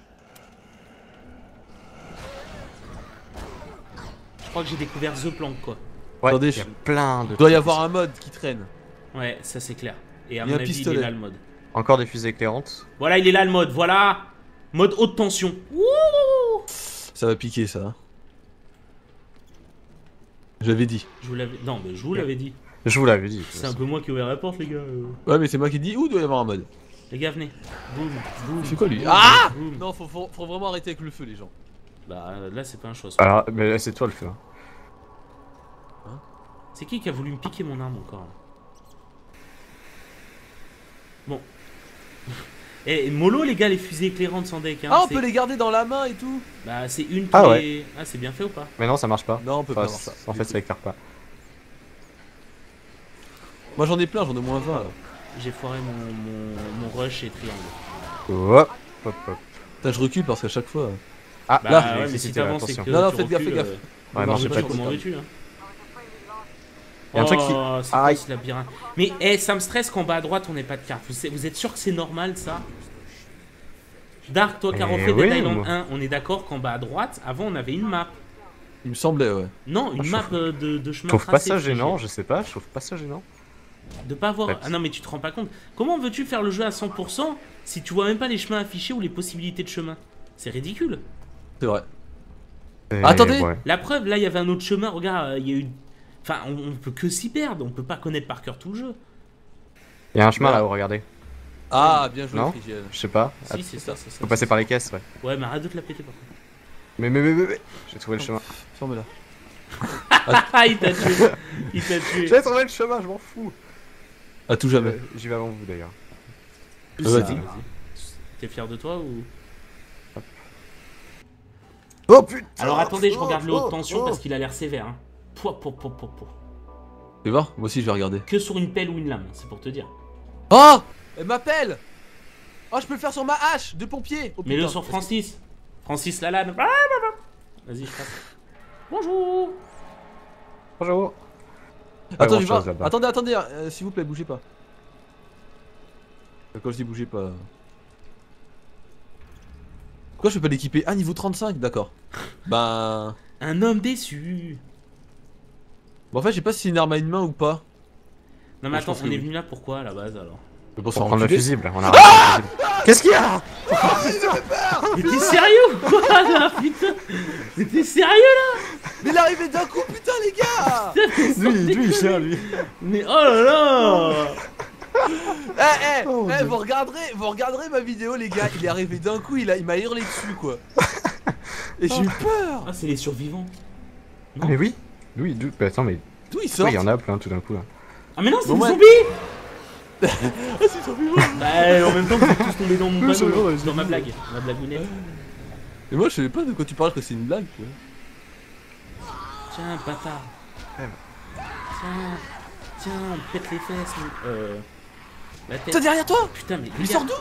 Je crois que j'ai découvert The Plank quoi. Ouais, Attendez, il y a plein de. Il doit y avoir un mode qui traîne. Ouais, ça c'est clair. Et à Il y a mon un avis, il pistolet. est là le mode. Encore des fusées éclairantes. Voilà, il est là le mode, voilà! Mode haute tension. Wouh! Ça va piquer ça. hein. Je l'avais dit. Je vous l'avais. Non, mais je vous l'avais dit. Je vous l'avais dit. C'est un peu moi qui ouvert la porte, les gars. Ouais, mais c'est moi qui dis où doit y avoir un mode. Les gars, venez. Boum, boum. Il fait quoi lui? boum, Ah boum. Non, faut vraiment arrêter avec le feu, les gens. Bah là, c'est pas un choix. Alors, mais là, c'est toi le feu. Hein. C'est qui a voulu me piquer mon arme encore là? Bon. Et mollo les gars, les fusées éclairantes sans deck. Hein, Ah, on peut les garder dans la main et tout. Bah c'est une Ah tous ouais. les... Ah c'est bien fait ou pas? Mais non, ça marche pas. Non, on peut Enfin, pas avoir ça. En fait, ça éclaire pas. Moi j'en ai plein, j'en ai moins 20 là. J'ai foiré mon rush et triangle. Hop, hop, hop. Putain, je recule parce qu'à chaque fois. Ah, Bah là, ouais, mais si l'électricité, là, t'avances et attention. que Non, tu faites gaffe, recules, faites gaffe. Ouais, non, je j'ai sais pas pas de comment temps. veux-tu hein. Il y a un truc qui. Oh, c'est quoi ce labyrinthe? Mais ça me stresse qu'en bas à droite on n'ait pas de carte. Vous êtes sûr que c'est normal ça? Dark, toi qui as refait oui, Dead Island moi. 1, on est d'accord qu'en bas à droite, avant on avait une map. Il me semblait, ouais. Non, une je map trouve- de Je chemin trouve pas tracé, ça frigé. gênant, je sais pas, je trouve pas ça gênant. De pas voir. Ouais. Ah non, mais tu te rends pas compte. Comment veux-tu faire le jeu à 100% si tu vois même pas les chemins affichés ou les possibilités de chemin? C'est ridicule. C'est vrai. Et Attendez. ouais. La preuve, là il y avait un autre chemin. Regarde, il y a eu. Enfin, on peut que s'y perdre. On peut pas connaître par cœur tout le jeu. Il y a un chemin Voilà. là-haut, regardez. Ah, bien joué, Non. Frigiel. Je sais pas. Si, c'est ça, c'est ça. Faut passer par les caisses, ouais. Ouais, mais arrête de te la péter par contre. Mais. J'ai trouvé le chemin. Ferme-la. Ah, il t'a tué. Il t'a tué. J'ai trouvé le chemin, je m'en fous. À tout jamais. J'y vais avant vous d'ailleurs. Vas-y. T'es fier de toi ou. Oh putain. Alors attendez, je regarde le haut de tension oh. parce qu'il a l'air sévère. Hein. Pouah. Tu vas voir? Moi aussi je vais regarder. Que sur une pelle ou une lame, c'est pour te dire. Oh! Elle m'appelle! Oh, je peux le faire sur ma hache de pompier! Oh, Mets-le putain. sur Francis. Francis Lalanne. Vas-y, je passe. Bonjour. Bonjour. Attends, Ouais, je vais autre chose voir. là-bas. Attendez, s'il vous plaît, bougez pas. Quand je dis bougez pas. Pourquoi je peux pas l'équiper? Ah, niveau 35, d'accord. Ben. Un homme déçu. Bon, en fait, je sais pas si c'est une arme à une main ou pas. Non mais Je attends, pense on que est oui. venu là pourquoi à la base alors? Pour Pour s'en prendre le reculer. fusible, on a un fusible. Qu'est-ce qu'il y a? Mais t'es sérieux ou quoi là, putain? Mais t'es sérieux là? Mais il est arrivé d'un coup, putain, les gars! Lui, il tient, lui. Mais oh là là! Oh, Dieu. vous regarderez ma vidéo, les gars. Il est arrivé d'un coup, il m'a hurlé dessus, quoi. Et j'ai eu peur! Ah c'est les survivants. Ah, mais oui. Oui, bah, attends, mais. D'où il Oui, sort? il y en a plein tout d'un coup là. Ah mais non, c'est Bon, des ouais. zombies! Ah, c'est survivant! Bah en même temps vous êtes tous tombés dans mon Oui, c'est panneau, vrai, dans ma c'est blague, ma blagounette. Et moi, je savais pas de quoi tu parles, que c'est une blague, quoi. Tiens, bâtard. Ouais. Tiens, pète les fesses. La tête. Putain, derrière toi! Putain, mais Il sort d'où?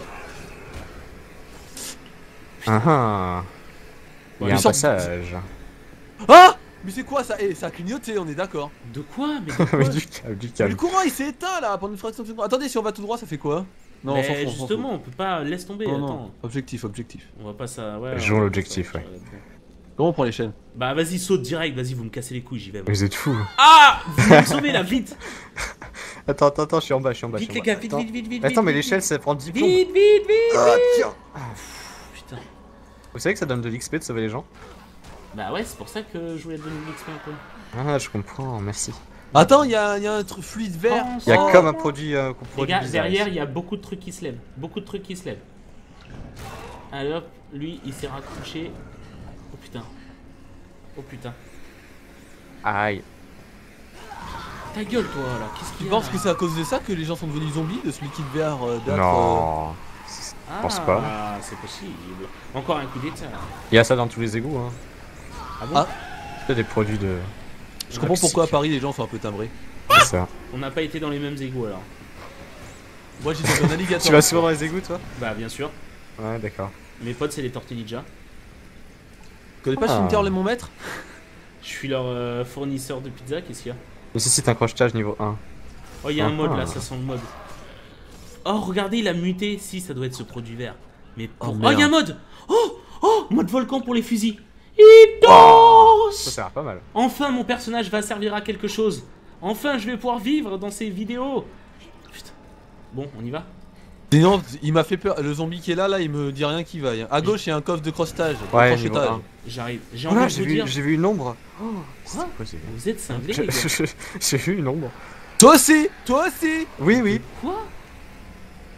Ah ah. Il y a il un sort- passage. Ah! Mais c'est quoi ça? Eh, ça a clignoté, on est d'accord. De quoi? Mais de quoi? Oui, du calme, du Mais le calme. courant il s'est éteint là pendant une fraction de seconde. Attendez, si on va tout droit, ça fait quoi? Non, on s'en fout. Mais on s'en fout. justement, on peut pas. Laisse tomber, Non, attends. non. Objectif. On va pas ça. Ouais, Jouons on va l'objectif, pas ça, ouais. Comment on prend les chaînes? Bah vas-y, saute direct, vas-y, vous me cassez les couilles, j'y vais. moi. Vous êtes fous. Ah! Vous me sauvez là, vite! Attends, je suis en bas, je suis en bas. Vite les gars, vite, vite, vite, vite. Attends, mais vite, l'échelle ça prend 10 Vite, plombs. vite, vite! Ah, tiens. Putain. Vous savez que ça donne de l'XP de sauver les gens? Bah ouais, c'est pour ça que je voulais te donner l'XP un peu. Ah, je comprends, merci. Attends, il y a un truc fluide vert. Oh, Il y a Oh. comme un produit, qu'on Les produit gars, bizarre derrière, ici. il y a beaucoup de trucs qui se lèvent. Beaucoup de trucs qui se lèvent. Allez hop, lui, il s'est raccroché. Oh putain. Oh putain. Aïe. Ta gueule, toi, là. Qu'est-ce Tu qu'il y a penses là que c'est à cause de ça que les gens sont devenus zombies, de ce liquide vert d'âtre, Non. Ah, pense pas. c'est possible. Encore un coup d'état. Il y a ça dans tous les égouts, hein. Ah bon Ah. C'est des produits de. Je comprends pourquoi à Paris les gens sont un peu timbrés. C'est ça. On n'a pas été dans les mêmes égouts alors. Moi j'étais dans un alligator. Tu vas souvent dans les égouts, toi? Bah, bien sûr. Ouais, d'accord. Mes potes, c'est les tortillas. Tu connais pas Ah. Cimetière mon maître? Je suis leur fournisseur de pizza, qu'est-ce qu'il y a? Nécessite un crochetage niveau 1. Oh, il y a un Ah. mode là, ça sent le mode. Oh, regardez, il a muté. Si, ça doit être ce produit vert. Mais pour... Oh, Oh, il y a un merde. mode. Oh, mode volcan pour les fusils. Itos. Ça sert pas mal. Enfin, mon personnage va servir à quelque chose. Enfin, je vais pouvoir vivre dans ces vidéos. Putain. Bon, on y va? Sinon, il m'a fait peur. Le zombie qui est là, il me dit rien qui vaille. À gauche, il y a un coffre de crochetage. de Ouais, crochetage. niveau 1. J'arrive. J'ai Voilà, envie de vous dire. j'ai vu une ombre. Oh, Quoi quoi c'est Vous êtes cinglés, les gars. J'ai vu une ombre. Toi aussi! Toi aussi! Oui, oui. Quoi?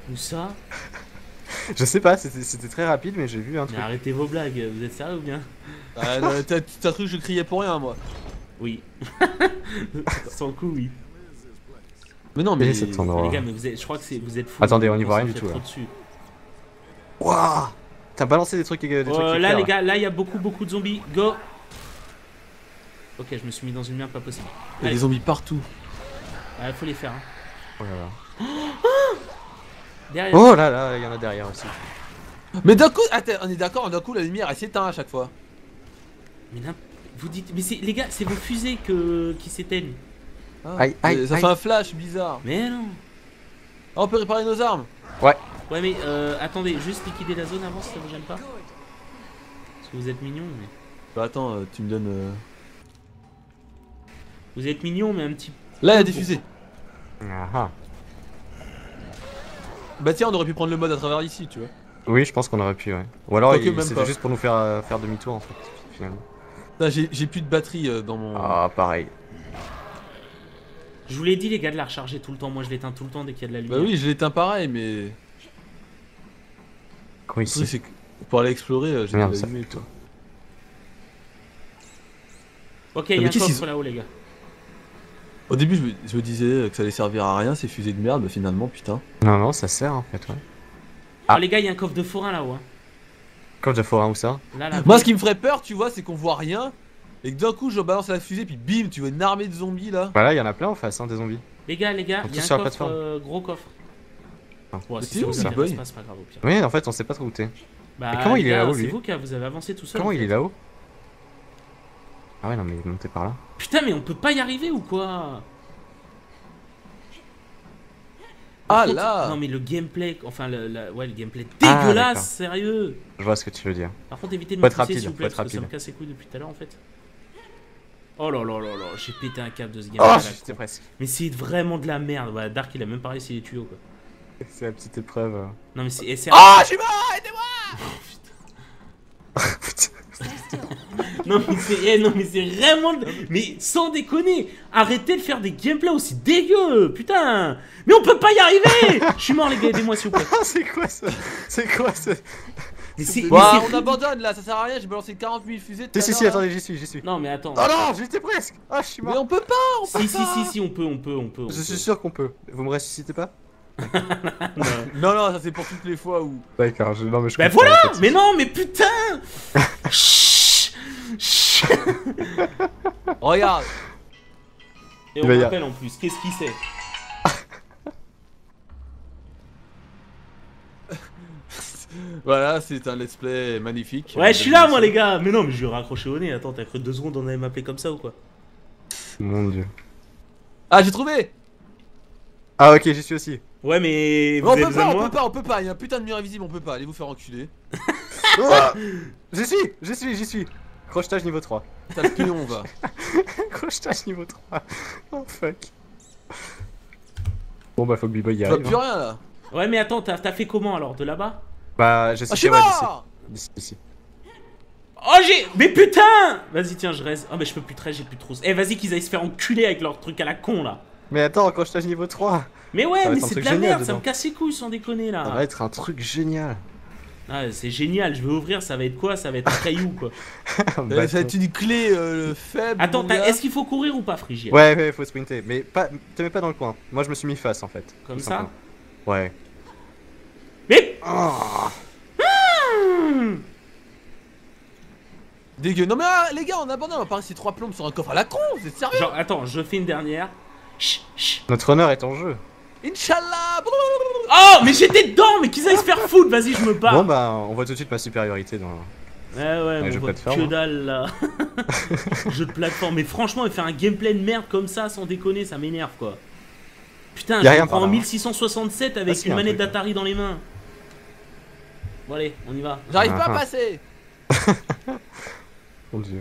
Où ça? Je sais pas, c'était très rapide, mais j'ai vu un truc. Mais arrêtez vos blagues, vous êtes sérieux ou bien? Ah, t'as cru que je criais pour rien, moi. Oui. Sans le coup, oui. Mais non, mais. cet endroit. Les gars, mais vous êtes, je crois que vous êtes fous. Attendez, on y voit rien s'en du fait tout, trop là. dessus. Waouh! T'as balancé des trucs, Là, hyper, les gars, là, il y a beaucoup de zombies. Go! Ok, je me suis mis dans une merde pas possible. Il y a Allez. des zombies partout. Ouais, faut les faire. Hein. Oh là là. Derrière. Oh là là, il y en a derrière aussi. Mais d'un coup, attends, on est d'accord, d'un coup la lumière elle s'éteint à chaque fois. Mais vous dites, mais les gars, c'est vos fusées qui s'éteignent. Ah, Aïe, aïe, ça aïe. fait un flash bizarre. Mais non. Ah, on peut réparer nos armes. Ouais. Ouais, mais attendez, juste liquider la zone avant si ça vous gêne pas. Parce que vous êtes mignon, mais. Bah attends, tu me donnes. Vous êtes mignon, mais un petit. Là il y a des fusées. Ah ah. Bah tiens, on aurait pu prendre le mode à travers ici, tu vois. Oui, je pense qu'on aurait pu, ouais. Ou alors, Quoique même c'était pas. juste pour nous faire demi-tour, en fait, finalement. Putain, j'ai plus de batterie dans mon. Ah, pareil. Je vous l'ai dit, les gars, de la recharger tout le temps. Moi, je l'éteins tout le temps dès qu'il y a de la lumière. Bah oui, je l'éteins pareil, mais. Quoi Le truc, ici? c'est que pour aller explorer, j'ai Merde, pas ça- allumé, toi. Ok, il y mais a un qu'est-ce coffre qu'ils- là-haut, les gars. Au début, je me disais que ça allait servir à rien ces fusées de merde, mais finalement, putain. Non, non, ça sert, en fait, ouais. Ah, Ah. les gars, il y a un coffre de forain là-haut. Hein. Comme de forain ou ça? Là, Moi, ce qui me ferait peur, tu vois, c'est qu'on voit rien. Et que d'un coup, je balance la fusée, puis bim, tu vois une armée de zombies là. Bah là, il y en a plein en face, hein, des zombies. Les gars, Ils il y sont a tous un sur la coffre, plateforme. gros coffre. Ah. Bon, Mais si c'est ça où, vous Big intéresse Boy pas, c'est pas grave au pire. Oui, en fait, on sait pas trop où t'es. Bah, Mais comment il les est gars, là-haut, c'est lui vous qui vous avez avancé tout seul. Comment en il fait. est là-haut? Ah ouais, non, mais il est monté par là. Putain, mais on peut pas y arriver ou quoi? Ah Par contre, là. Non, mais le gameplay, enfin, ouais, le gameplay Ah, dégueulasse, d'accord. sérieux. Je vois ce que tu veux dire. Par contre, évitez de Faut me être pousser rapide, s'il vous faut plaît, être parce que ça me rapide. casse les couilles depuis tout à l'heure en fait. Oh là là là là, j'ai pété un câble de ce Oh, gameplay. là, j'étais con. presque. Mais c'est vraiment de la merde. Ouais, Dark, il a même pas réussi les tuyaux quoi. C'est la petite épreuve. Non, mais c'est. Ah, je suis mort, aidez-moi. Putain. Non mais c'est vraiment mais sans déconner, arrêtez de faire des gameplays aussi dégueux, putain. Mais on peut pas y arriver. Je suis mort les gars, aidez-moi s'il vous plaît. Ah, c'est quoi ça? C'est quoi ça? Mais c'est Bon, mais c'est on abandonne là, ça sert à rien, j'ai balancé 40 000 fusées. tout à Si, l'heure, si, là. attendez, j'y suis. Non mais attends. Oh non, j'étais presque. Ah, je suis Mais mort. on peut pas, on peut Si pas. si on peut. Je suis sûr qu'on peut. Vous me ressuscitez pas? Non, non, ça c'est pour toutes les fois où. D'accord, non mais je Bah comprends, voilà, en fait. mais non mais putain. Chut, chut. Regarde. Et Il on va y rappelle en plus, qu'est-ce qu'il sait? Voilà, c'est un let's play magnifique. Ouais, je suis là moi les gars. Mais non, mais je vais raccrocher au nez. Attends, t'as cru 2 secondes on allait m'appeler comme ça ou quoi? Mon dieu. Ah, j'ai trouvé. Ah, ok, j'y suis aussi. Ouais, mais Mais vous on avez peut besoin pas, de on moi? peut pas, on peut pas. Il y a un putain de mur invisible, on peut pas. Allez vous faire enculer. J'y suis. Crochetage niveau 3. T'as le pion, va. Crochetage niveau 3. Oh fuck. Bon bah faut que B-Boy y Je vois arrive. plus Hein. rien là. Ouais, mais attends, t'as fait comment alors? De là-bas? Bah je Ah, je suis ouais, mort. d'ici. Oh, j'ai. Mais putain! Vas-y, tiens, je reste. Oh, mais je peux plus très, j'ai plus de trousse. Eh, vas-y, qu'ils aillent se faire enculer avec leur truc à la con là. Mais attends, crochetage niveau 3. Mais ouais, Ça va mais être un c'est de truc la génial merde, ça dedans. me casse les couilles sans déconner Ça va là. être un truc génial. Ah, c'est génial, je vais ouvrir, ça va être quoi? Ça va être un caillou quoi. Un Ça va bâton. être une clé faible. Attends, mon gars. est-ce qu'il faut courir ou pas, Frigier? Ouais, faut sprinter. Mais pas, te mets pas dans le coin. Moi je me suis mis face en fait. Comme tout ça? simplement. Ouais. Mais. Oh. Dégueu. Non mais ah, les gars, on abandonne, on va pas rester 3 plombes sur un coffre à la con, c'est sérieux. Genre, attends, je fais une dernière. Chut, chut. Notre honneur est en jeu. Inch'Allah. Oh, mais j'étais dedans, mais qu'ils aillent se faire foutre, vas-y, je me barre. Bon bah on voit tout de suite ma supériorité dans. Ouais, mais jeu on de voit plateforme, que hein. dalle là. Jeu de plateforme. Mais franchement, faire un gameplay de merde comme ça, sans déconner, ça m'énerve quoi. Putain, Y a je rien me prends par là, en hein. 1667 avec Ah, si, une un manette truc, d'Atari dans les mains. Bon, allez, on y va. J'arrive pas à Ah. passer. Mon dieu.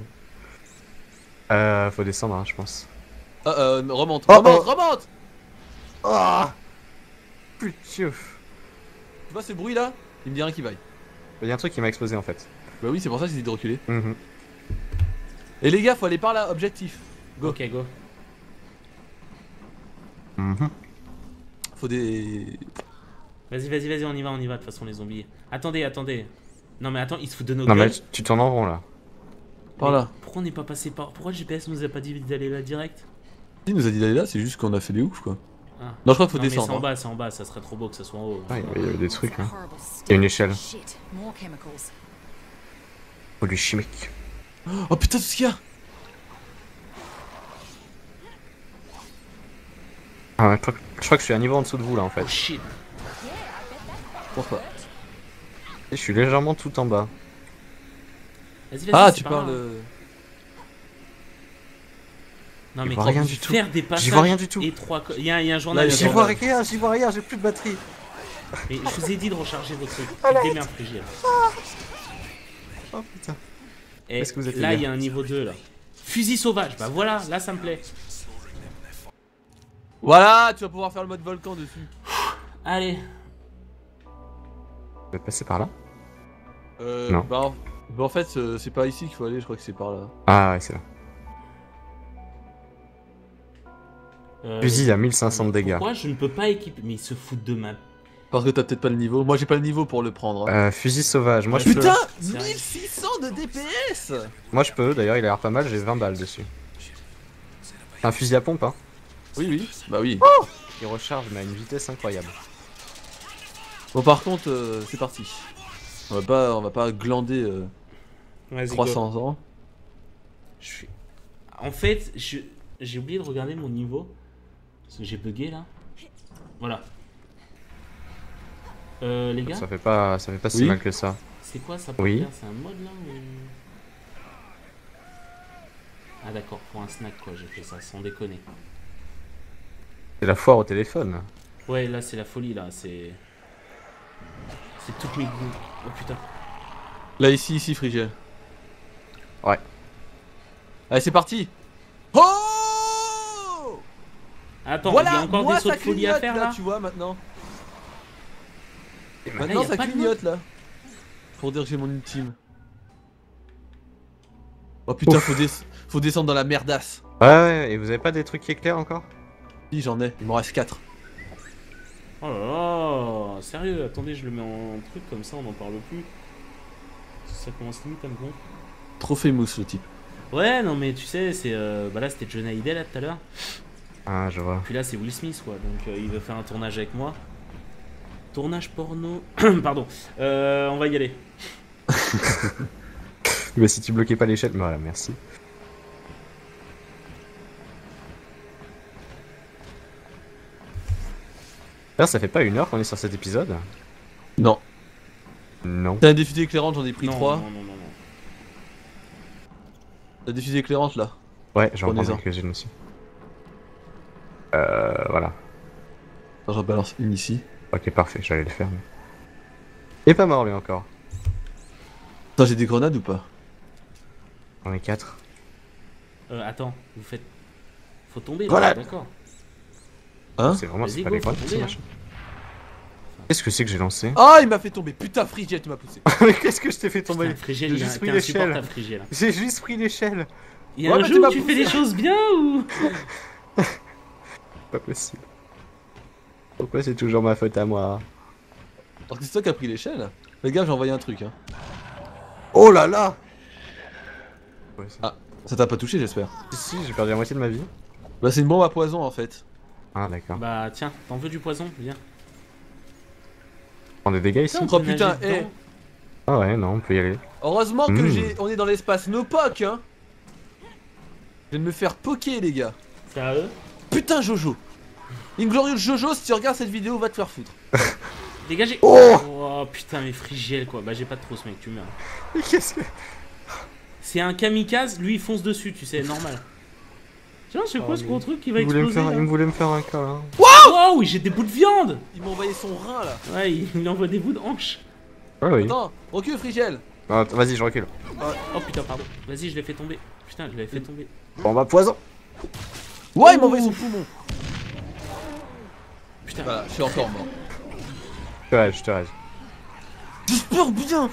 Faut descendre hein, je pense. Remonte, Oh, remonte, oh. remonte. Ah putain. Tu vois ce bruit là? Il me dit rien qui vaille. Il y a un truc qui m'a explosé en fait. Bah oui, c'est pour ça que j'ai dit de reculer. Mhm. Et les gars, faut aller par là, objectif. Go. Ok, go. Mhm. Faut des. Vas-y, on y va, de toute façon, les zombies. Attendez. Non, mais attends, ils se foutent de nos Non, mais gueules. tu tournes en rond là. Par là. Pourquoi on n'est pas passé par. Pourquoi le GPS nous a pas dit d'aller là direct? Il nous a dit d'aller là, c'est juste qu'on a fait des ouf quoi. Ah. Non, je crois qu'il faut Non, mais descendre. c'est en bas, c'est en bas, ça serait trop beau que ça soit en haut. Ah, il y avait des trucs là. Horrible Il y a une stink. échelle. Shit, more chemicals. Produit chimique. Oh putain, tout ce qu'il y a. Ah ouais, je crois que je suis à un niveau en dessous de vous là en fait. Oh shit. Pourquoi? Et je suis légèrement tout en bas. Vas-y, Ah, c'est tu pas parles. grave. Non, J'y mais vois rien du tout. faire des passages J'y vois rien du tout. étroits. Il y a un journal. Là, il y a J'y un vois journal. rien, j'ai plus de batterie. Mais je vous ai dit de recharger votre truc. Démerde, Frigide. Oh putain. Et Est-ce que vous êtes là, les il y gars a un niveau 2 là. Fusil sauvage, bah voilà, là ça me plaît. Voilà, tu vas pouvoir faire le mode volcan dessus. Allez. Vous êtes passé par là? Non. Bah en fait, c'est pas ici qu'il faut aller, je crois que c'est par là. Ah ouais, c'est là. Fusil à 1500 de dégâts. Pourquoi je ne peux pas équiper? Mais ils se foutent de ma. Parce que t'as peut-être pas le niveau. Moi j'ai pas le niveau pour le prendre. Hein. Fusil sauvage, moi je peux. Putain, C'est vrai. 1600 de DPS. Moi je peux, d'ailleurs il a l'air pas mal, j'ai 20 balles dessus. C'est un fusil à pompe hein. Oui, bah oui. Il recharge mais à une vitesse incroyable. Bon par contre, c'est parti. On va pas glander Vas-y, go. 300 ans. Je suis. En fait, j'ai oublié de regarder mon niveau. Parce que j'ai bugué là. Voilà. Les gars, Ça fait pas si Oui. mal que ça. c'est quoi ça? Oui. Faire c'est un mode là ou... Ah d'accord, pour un snack quoi, j'ai fait ça, sans déconner. C'est la foire au téléphone. Ouais, là c'est la folie là, c'est. C'est toutes mes goûts. Oh putain. Là ici, Frigel. Ouais. Allez c'est parti. Oh Attends, il y a voilà, encore moi des sauts ça de folie à clignote faire là, là. tu vois maintenant. Là, Maintenant y a ça pas de clignote là. Pour dire que j'ai mon ultime. Oh putain, faut descendre dans la merdasse. Ouais, et vous avez pas des trucs qui éclairent encore? Si j'en ai, il m'en reste 4. Oh là là, sérieux, attendez, je le mets en truc comme ça, on n'en parle plus. Ça commence limite à me gonfler. Trop famous le type. Ouais, non mais tu sais, c'est bah là c'était Johnny Hallyday là tout à l'heure. Ah je vois. Puis là c'est Will Smith quoi, donc il veut faire un tournage avec moi. Tournage porno. Pardon. On va y aller. Bah si tu bloquais pas l'échelle, voilà merci. D'ailleurs ça fait pas 1 heure qu'on est sur cet épisode? Non. Non. T'as un des fusées éclairantes, j'en ai pris Non, 3. non. T'as des fusées éclairantes là. Ouais, j'en prends Prenez-en. quelques-unes aussi. Voilà. Attends, j'en balance une ici. Ok, parfait, j'allais le faire. Mais... Il est pas mort lui encore. Attends, j'ai des grenades ou pas? On est 4. Attends, vous faites. Faut tomber là, Voilà. d'accord. Hein? C'est vraiment Vas-y, c'est pas go, des faut grenades, tomber, machin. Qu'est-ce que c'est que j'ai lancé? Ah, il m'a fait tomber. Putain, Frigel, tu m'as poussé. Mais qu'est-ce que je t'ai fait tomber? Putain, Frigel, J'ai il juste est pris l'échelle. insupportable, Frigel. J'ai juste pris l'échelle. Il y a Ouais, un mais jeu tu où m'as tu fais poussé. des choses bien ou. Pas possible. Pourquoi c'est toujours ma faute à moi? Parce que c'est toi qui as pris l'échelle. Les gars, j'ai envoyé un truc. Hein. Oh là là! Ouais, ça... Ah, ça t'a pas touché, j'espère. Si, j'ai perdu la moitié de ma vie. Bah, c'est une bombe à poison en fait. Ah d'accord. Bah tiens, t'en veux du poison? Viens. On a des dégâts ici? Tiens, on Oh peut putain, nager dedans. Ah ouais, non, on peut y aller. Heureusement que Mmh. on est dans l'espace no poke, hein. Je vais me faire poker, les gars. Sérieux? Putain, Jojo. Inglorious Jojo, si tu regardes cette vidéo, va te faire foutre. Dégagez! Oh Oh putain, mais Frigiel quoi. Bah j'ai pas de trousse, mec, tu meurs. Mais qu'est-ce que... C'est un kamikaze, lui il fonce dessus, tu sais, normal. Tiens, c'est quoi Oh, ce mais gros truc qui va il exploser là? me voulait me faire un câlin. Oh oui, j'ai des bouts de viande! Il m'a envoyé son rein là. Ouais, il envoie des bouts de hanche. Ouais, oui. Attends, recule, Frigel. Ah, vas-y, je recule. Oh putain, pardon. Vas-y, je l'ai fait tomber. Putain, je l'ai fait tomber. Bon bah poison. Ouais, il m'a envoyé son poumon. Putain. Voilà, je suis encore mort. Je te reste. J'espère bien.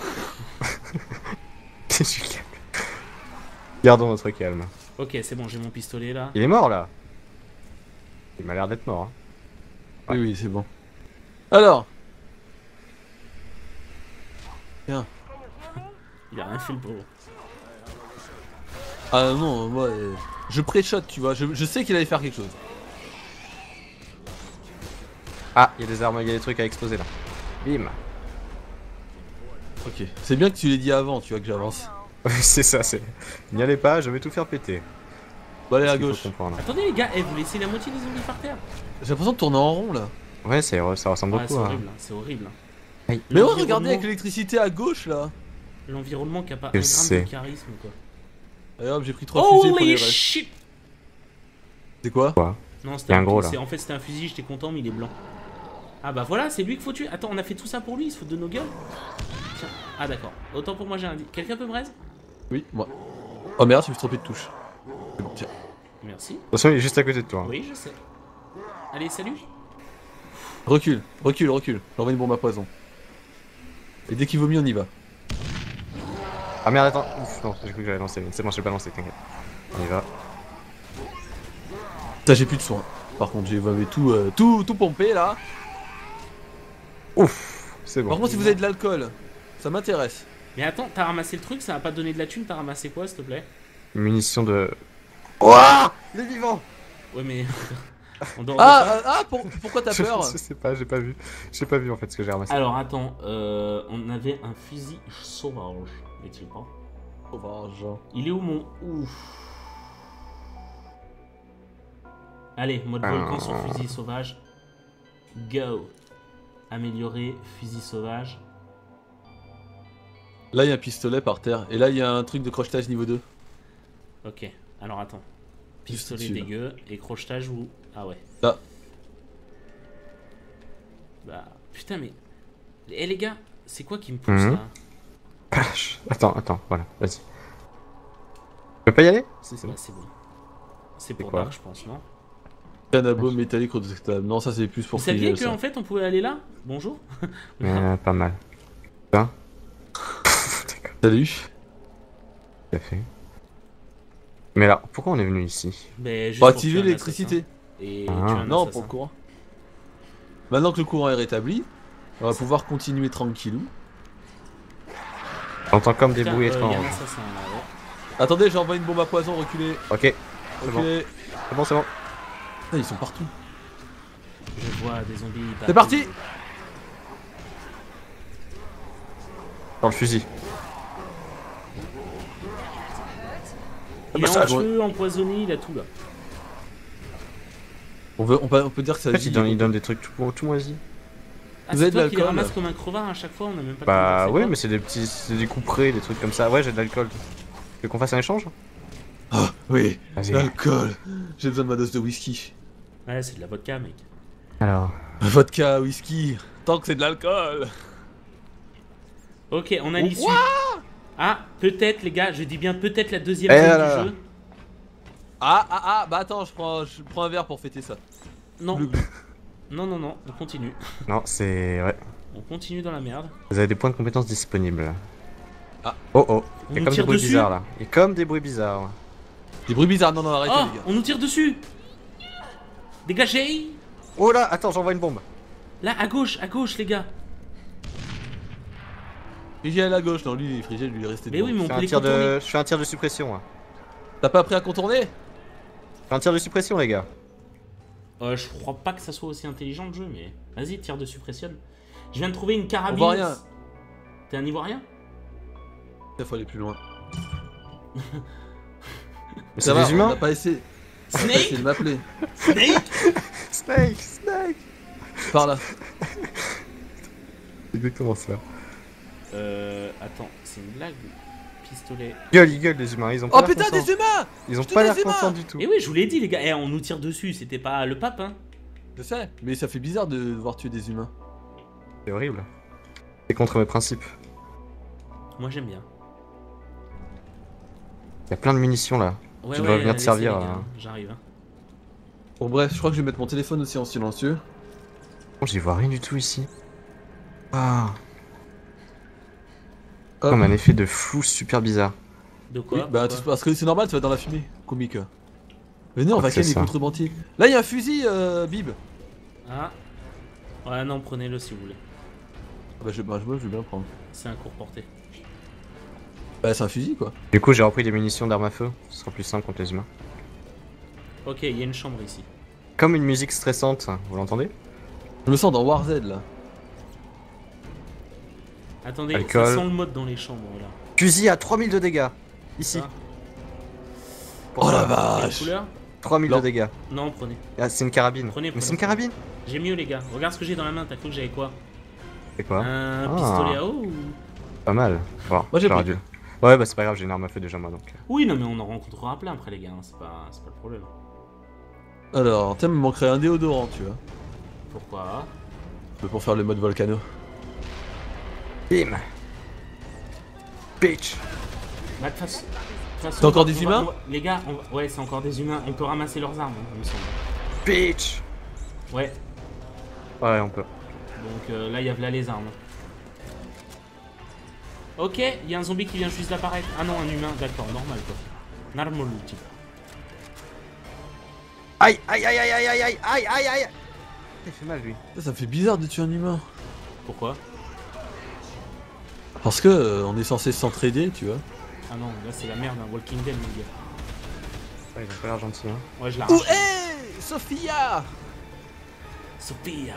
Je suis calme. Gardons notre calme. Ok, c'est bon, j'ai mon pistolet là. Il est mort là. Il m'a l'air d'être mort. Hein. Oui, oui, c'est bon. Alors, Tiens. Il a rien fait le pauvre. Ah non, moi, je pré-shot, tu vois, je sais qu'il allait faire quelque chose. Ah, il y a des armes, il y a des trucs à exploser là. Bim. Ok, c'est bien que tu l'aies dit avant, tu vois, que j'avance. C'est ça, c'est. N'y allez pas, je vais tout faire péter. Bon, allez C'est à ce qu'il faut gauche. comprendre. Attendez les gars, vous laissez la moitié des zombies par terre. J'ai l'impression de tourner en rond là. Ouais, ça ressemble Ouais, c'est beaucoup. horrible, hein, c'est horrible. hein. Aïe. Mais ouais, L'environnement- regardez avec l'électricité à gauche là. L'environnement qui a pas un Je gramme sais. de charisme quoi. Allez hop, j'ai pris 3 fusées pour les Holy restes. shit. C'est quoi? Quoi? Non, Il y c'était a un gros, là. En fait, c'était un fusil, j'étais content, mais il est blanc. Ah bah voilà, c'est lui qu'il faut tuer. Attends, on a fait tout ça pour lui, il se fout de nos gueules. Tiens. Ah d'accord. Autant pour moi, j'ai un dit. Quelqu'un peut me raise? Oui, moi. Oh merde, je me suis trompé de touche. C'est bon, tiens. Merci. De toute façon, il est juste à côté de toi. Oui, je sais. Allez, salut. Recule, recule, recule. J'envoie une bombe à poison. Et dès qu'il vomit, on y va. Ah merde, attends. Ouf, non, j'ai cru que j'allais lancer. C'est bon, je vais pas lancer, t'inquiète. On y va. Putain, j'ai plus de soins. Par contre, j'avais tout pompé là. Ouf, c'est Par bon. contre, si vous avez de l'alcool, ça m'intéresse. Mais attends, t'as ramassé le truc, ça va pas donné de la thune, t'as ramassé quoi, s'il te plaît? Munitions de. Ouah, il est vivant. Ouais, mais. On doit Pourquoi t'as peur? Je sais pas, j'ai pas vu. J'ai pas vu en fait ce que j'ai ramassé. Alors attends, on avait un fusil sauvage, est-il pas? Sauvage. Il est où mon ouf? Allez, mode volcan sur fusil sauvage. Go. Améliorer fusil sauvage. Là, il y a un pistolet par terre. Et là, il y a un truc de crochetage niveau 2. Ok, alors attends. Juste Pistolet dessus, là. dégueu et crochetage où? Ah ouais. Là. Bah putain mais. Eh les gars, c'est quoi qui me pousse Mhm. là? Attends, voilà, vas-y. Tu peux pas y aller? Si, c'est Bah bon. c'est bon. C'est pour quoi? Dark je pense, non? Cannabis métallique redétectable. Non, ça c'est plus pour Vous saviez friger, ça. qu'en fait on pouvait aller là? Bonjour. Pas mal. Ça, Salut. tout à fait. Mais alors, pourquoi on est venu ici? Mais juste Pour pour activer tuer un l'électricité. assassin. Et Ah. tuer un Non, assassin. pour le courant. Maintenant que le courant est rétabli, on va pouvoir continuer tranquillou. J'entends comme des Putain, bruits y a un étranges. assassin là, ouais. Attendez, j'envoie une bombe à poison, reculez. Ok, bon. Reculez. c'est bon, c'est bon. Ah, ils sont partout. Je vois des zombies. C'est parti. Dans le fusil. Il bah, est ça, en feu, empoisonné, il a tout là. On peut dire que ça En fait, vit. il donne des trucs tout moisis. Ah, Vous c'est avez de toi qui les l'alcool, ramasses là comme un crevard à chaque fois, on a même pas Bah compris, ouais, c'est mais c'est des petits, c'est des coups près, des trucs comme ça. Ouais, j'ai de l'alcool. Tu veux qu'on fasse un échange? Ah, oui, Vas-y. l'alcool. J'ai besoin de ma dose de whisky. quoi. Ouais, c'est de la vodka, mec. Alors. Vodka, whisky, tant que c'est de l'alcool. Ok, on a Oh, l'issue. Ah, peut-être, les gars, je dis bien peut-être la deuxième Eh zone là du jeu. Bah attends, je prends un verre pour fêter ça. Non, Glou, glou. non, on continue. Non, c'est. Ouais. On continue dans la merde. Vous avez des points de compétence disponibles. Ah. Oh oh. On Il y nous a comme des tire bruits dessus. bizarres là. Il y a comme des bruits bizarres. Des bruits bizarres, non, arrêtez Oh, les gars. on nous tire dessus. Dégagez. Oh là, attends, j'envoie une bombe. Là, à gauche, les gars. Frigel à la gauche, non, lui, Frigel, lui, il est resté Mais devant. oui, mais on Je fais peut un les tir contourner. je fais un tir de suppression. Là. T'as pas appris à contourner? Je fais un tir de suppression, les gars. Je crois pas que ça soit aussi intelligent le jeu, mais vas-y, tire de suppression. Je viens de trouver une carabine. On voit rien. T'es un ivoirien? Il faut aller plus loin. Mais Ça c'est va, des on humains? n'a pas essayé. On a pas essayé de m'appeler. Snake. Snake. Par là. C'est exactement ça. Attends, c'est une blague? Pistolet. Ils gueulent les humains, ils ont pas Oh l'air putain, contents. des humains! Ils ont Putain, pas l'air des humains. contents du tout. Eh oui, je vous l'ai dit, les gars. Eh, on nous tire dessus, c'était pas le pape, hein. Je sais, mais ça fait bizarre de devoir tuer des humains. C'est horrible. C'est contre mes principes. Moi, j'aime bien. Il y a plein de munitions là. Ouais, Tu dois venir te laissez, servir, les gars, hein. J'arrive. Hein. Bon bref, je crois que je vais mettre mon téléphone aussi en silencieux. Bon, j'y vois rien du tout ici. Ah. Hop. Comme un effet de flou super bizarre. De quoi? Oui, bah Pourquoi parce que c'est normal, tu vas dans la fumée, comique. Venez, on Ah, va c'est calmer les ça. contrebandiers. Là, il y a un fusil, Bib. Ah. Ouais, non, prenez-le si vous voulez. Bah je veux bien prendre. C'est un court portée. Bah c'est un fusil quoi. Du coup, j'ai repris des munitions d'armes à feu. Ce sera plus simple contre les humains. Ok, il y a une chambre ici. Comme une musique stressante, vous l'entendez? Je me sens dans War Z là. Attendez, Alcool. ça sent le mode dans les chambres là. Fusil à 3000 de dégâts. Ici. Ah. Oh la Quelle vache. couleur? 3000 Non. de dégâts. Non, prenez. Ah, c'est une carabine. Prenez, Mais c'est une carabine? J'ai mieux les gars. Regarde ce que j'ai dans la main, t'as cru que j'avais quoi? C'est quoi? Un Ah. pistolet à eau ou... Pas mal. Bon, Moi, j'ai j'aurais pris. dû. Ouais, bah c'est pas grave, j'ai une arme à feu déjà moi donc. Oui, non mais on en rencontrera plein après les gars, hein. C'est pas le problème. Alors, tiens, il me manquerait un déodorant, tu vois. Pourquoi? Pour faire le mode volcano. Bim! Bitch! Bah de toute façon... C'est encore des humains? Les gars, ouais c'est encore des humains, on peut ramasser leurs armes, il me semble. Bitch! Ouais, Ouais, on peut. donc là il y a là les armes. Ok, il y a un zombie qui vient juste d'apparaître. Ah non, un humain, d'accord, normal quoi. Normal type. Aïe! Aïe! Aïe! Aïe! Aïe! Aïe! Aïe! Aïe! Aïe! Aïe! Il fait mal lui. Ça me fait bizarre de tuer un humain. Pourquoi? Parce que on est censé s'entraider, tu vois. Ah non, là c'est la merde, un Walking Dead les gars. Ouais, ils ont pas l'air gentils hein. Ouais, je la Où rachète. est Sophia? Sophia.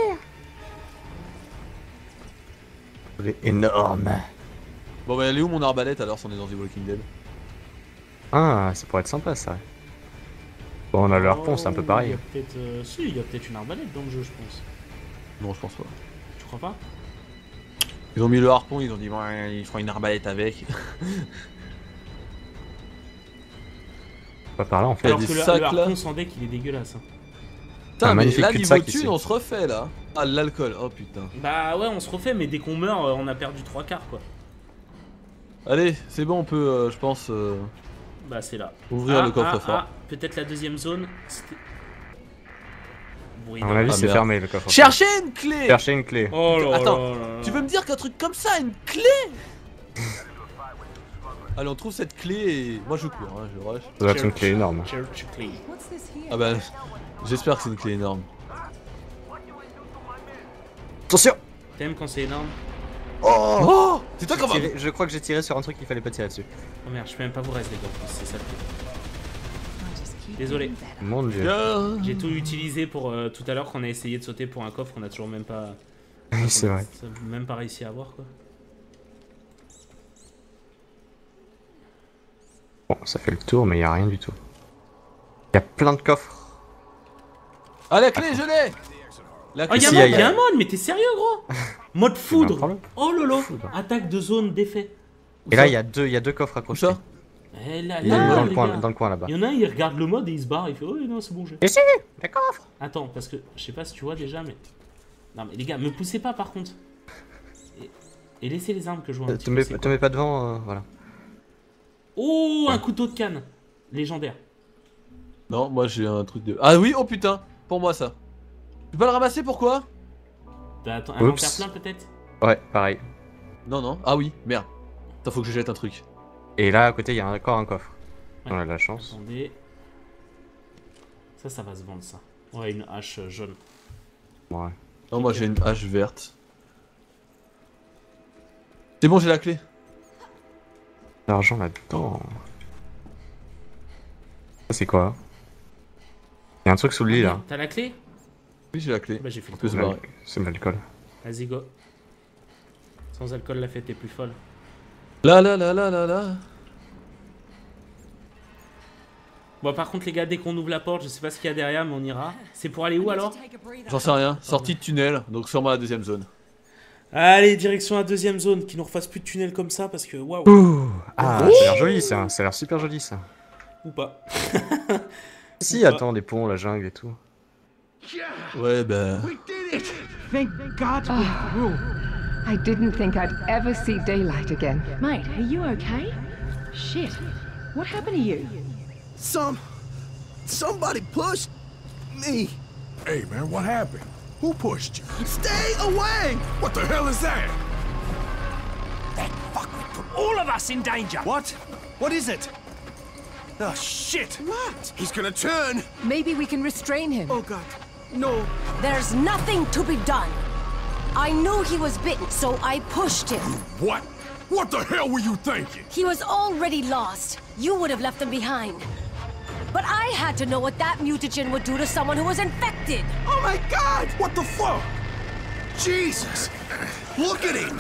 Il est énorme. Bon bah elle est où mon arbalète alors si on est dans The Walking Dead? Ah, ça pourrait être sympa ça. Bon, on a le harpon, c'est un peu Il y pareil. a peut-être... Si, il y a peut-être une arbalète dans le jeu, je pense. Non je pense pas. Tu crois pas? Ils ont mis le harpon, ils ont dit bon, ils feront une arbalète avec. Pas par là en fait. y a Alors des que sacs, le là. harpon sans deck, il est dégueulasse. Hein. Putain mais magnifique là cul-de-sac niveau ici. thune on se refait là. Ah l'alcool, oh putain. Bah ouais, on se refait, mais dès qu'on meurt, on a perdu 3 quarts quoi. Allez, c'est bon, on peut, je pense, Bah c'est là. ouvrir le coffre-fort. Peut-être la deuxième zone. C'était... Bruit À mon de- avis, Ah, c'est merde. fermé le coffre. Cherchez une clé. Cherchez une clé. Oh là Attends, là là là. Tu veux me dire qu'un truc comme ça, une clé? Allez, on trouve cette clé et moi je cours, hein, je rush. Ça doit être une clé énorme. Church clé. Ah bah, j'espère que c'est une clé énorme. Attention! T'aimes quand c'est énorme? Oh! Oh, c'est toi J'ai qui vas... tiré- Je crois que j'ai tiré sur un truc qu'il fallait pas tirer dessus. Oh merde, je peux même pas vous rester les gars, en plus, c'est ça le truc. Désolé. Mon dieu. Bien. J'ai tout utilisé pour tout à l'heure qu'on a essayé de sauter pour un coffre qu'on a toujours même pas... Oui, c'est vrai. Même pas réussi à avoir quoi. Bon, ça fait le tour, mais il y a rien du tout. Il y a plein de coffres. Ah la clé, je l'ai. La Oh clé, y'a Si, un mode, y a- y'a un mode, mais t'es sérieux gros? Mode foudre. problème. Oh lolo. Foudre. Attaque de zone d'effet. Et là, il y a deux coffres Où accrochés. ça? Eh, là, Il est là, dans les le coin, gars. dans le coin là-bas. Il y en a un, il regarde le mode et il se barre, il fait oh non c'est bon j'ai. Et si, des coffres. Attends, parce que je sais pas si tu vois déjà, mais. Non mais les gars, me poussez pas par contre. Et laissez les armes que je vois un petit peu. c'est Te quoi. mets pas devant, voilà. Oh, un couteau de canne. Légendaire. Non, moi j'ai un truc de... Ah oui, oh putain, pour moi ça. Tu peux pas le ramasser, pourquoi? T'as un Oups. enfer plein peut-être? Ouais, pareil. Non, non, ah oui, merde. Attends, faut que je jette un truc. Et là, à côté, il y a encore un coffre. Ouais. On a de la chance. Attendez. Ça va se vendre ça. Ouais, une hache jaune. Ouais. Non, moi j'ai une hache verte. C'est bon, j'ai la clé. L'argent là-dedans. Ça, c'est quoi? Il y a un truc sous le lit là. T'as la clé? Oui, j'ai la clé. Bah j'ai fait le On peut tour. se barrer. C'est de l'alcool. Vas-y go. Sans alcool la fête est plus folle. Là, là, là, là, là, là. Bon par contre les gars, dès qu'on ouvre la porte, je sais pas ce qu'il y a derrière mais on ira. C'est pour aller où alors? J'en sais rien. Sortie de tunnel, donc sûrement la deuxième zone. Allez, direction la deuxième zone, qui nous refasse plus de tunnel comme ça parce que waouh. Ouh. Ah, ça a l'air joli ça. Ça a l'air super joli ça. Ou pas. Si, Ou pas. attends, des ponts, la jungle et tout. Ouais, bah... Thank God we're through. I didn't think I'd ever see daylight again. Mate, are you okay? Shit. What happened to you? Somebody pushed me. Hey, man, what happened? Who pushed you? Stay away! What the hell is that? That fucker put all of us in danger. What? What is it? Oh, shit! What? He's gonna turn! Maybe we can restrain him. Oh God, no. There's nothing to be done. I knew he was bitten, so I pushed him. What? What the hell were you thinking? He was already lost. You would have left him behind. But I had to know what that mutagen would do to someone who was infected. Oh my god! What the fuck? Jesus! Look at him!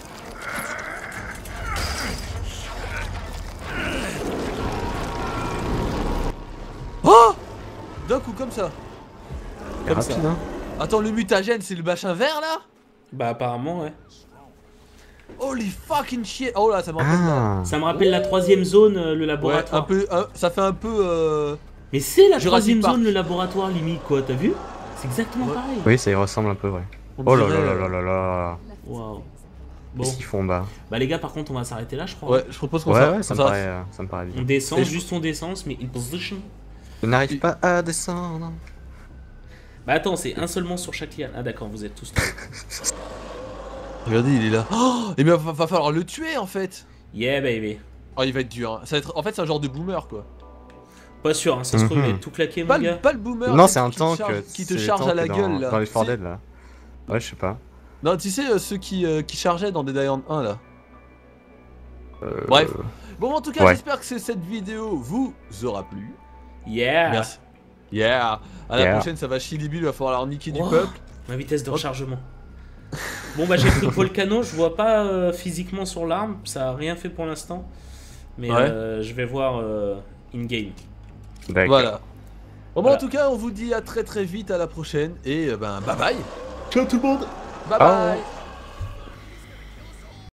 Oh! D'un coup, comme ça. Comme rapide, hein. Attends, le mutagène, c'est le machin vert là? Bah apparemment ouais. Holy fucking shit! Oh là, ça me rappelle. Ah. Ça me rappelle la 3ème zone, le Ouais, laboratoire. un peu. Ça fait un peu. Mais c'est la Jurassic 3ème Park. zone, le laboratoire limite quoi, t'as vu? C'est exactement pareil. Oui, ça y ressemble un peu, ouais. On Oh là dirait, là là là là là. Waouh. Bon. Qu'est-ce qu'ils font bas? Bah les gars par contre on va s'arrêter là je crois. Ouais, je propose qu'on Ouais, ouais, ça me paraît On bien. descend, Et juste on descend, mais in position. Je n'arrive pas à descendre. Bah attends, c'est un seulement sur chaque liane. Ah d'accord, vous êtes tous là. Regardez, il est là. Oh! Et mais va falloir le tuer en fait! Yeah baby. Oh, il va être dur. Hein. Ça va être... En fait, c'est un genre de boomer quoi. Pas sûr, hein, ça se trouve il va être tout claqué mon Pas gars. le boomer. Non, qui c'est un te tank. charge- qui te c'est les charge à la tanks gueule là. Dans les Tu 4 sais- Dead là. Ouais, je sais pas. Non, tu sais, ceux qui chargeaient dans Dead Island 1 là. Bref. Bon, en tout cas, Ouais. j'espère que cette vidéo vous aura plu. Yeah. Merci. Yeah. À la Yeah. prochaine, ça va Chilibu, il va falloir leur niquer du Wow. peuple. Ma vitesse de rechargement. Bon bah j'ai pris le volcano, je vois pas physiquement sur l'arme, ça a rien fait pour l'instant. Mais Ouais. je vais voir in-game. D'accord. Voilà. Bon, Voilà. en tout cas, on vous dit à très vite, à la prochaine. Et ben, bye bye. Ciao tout le monde. Bye Ciao. bye.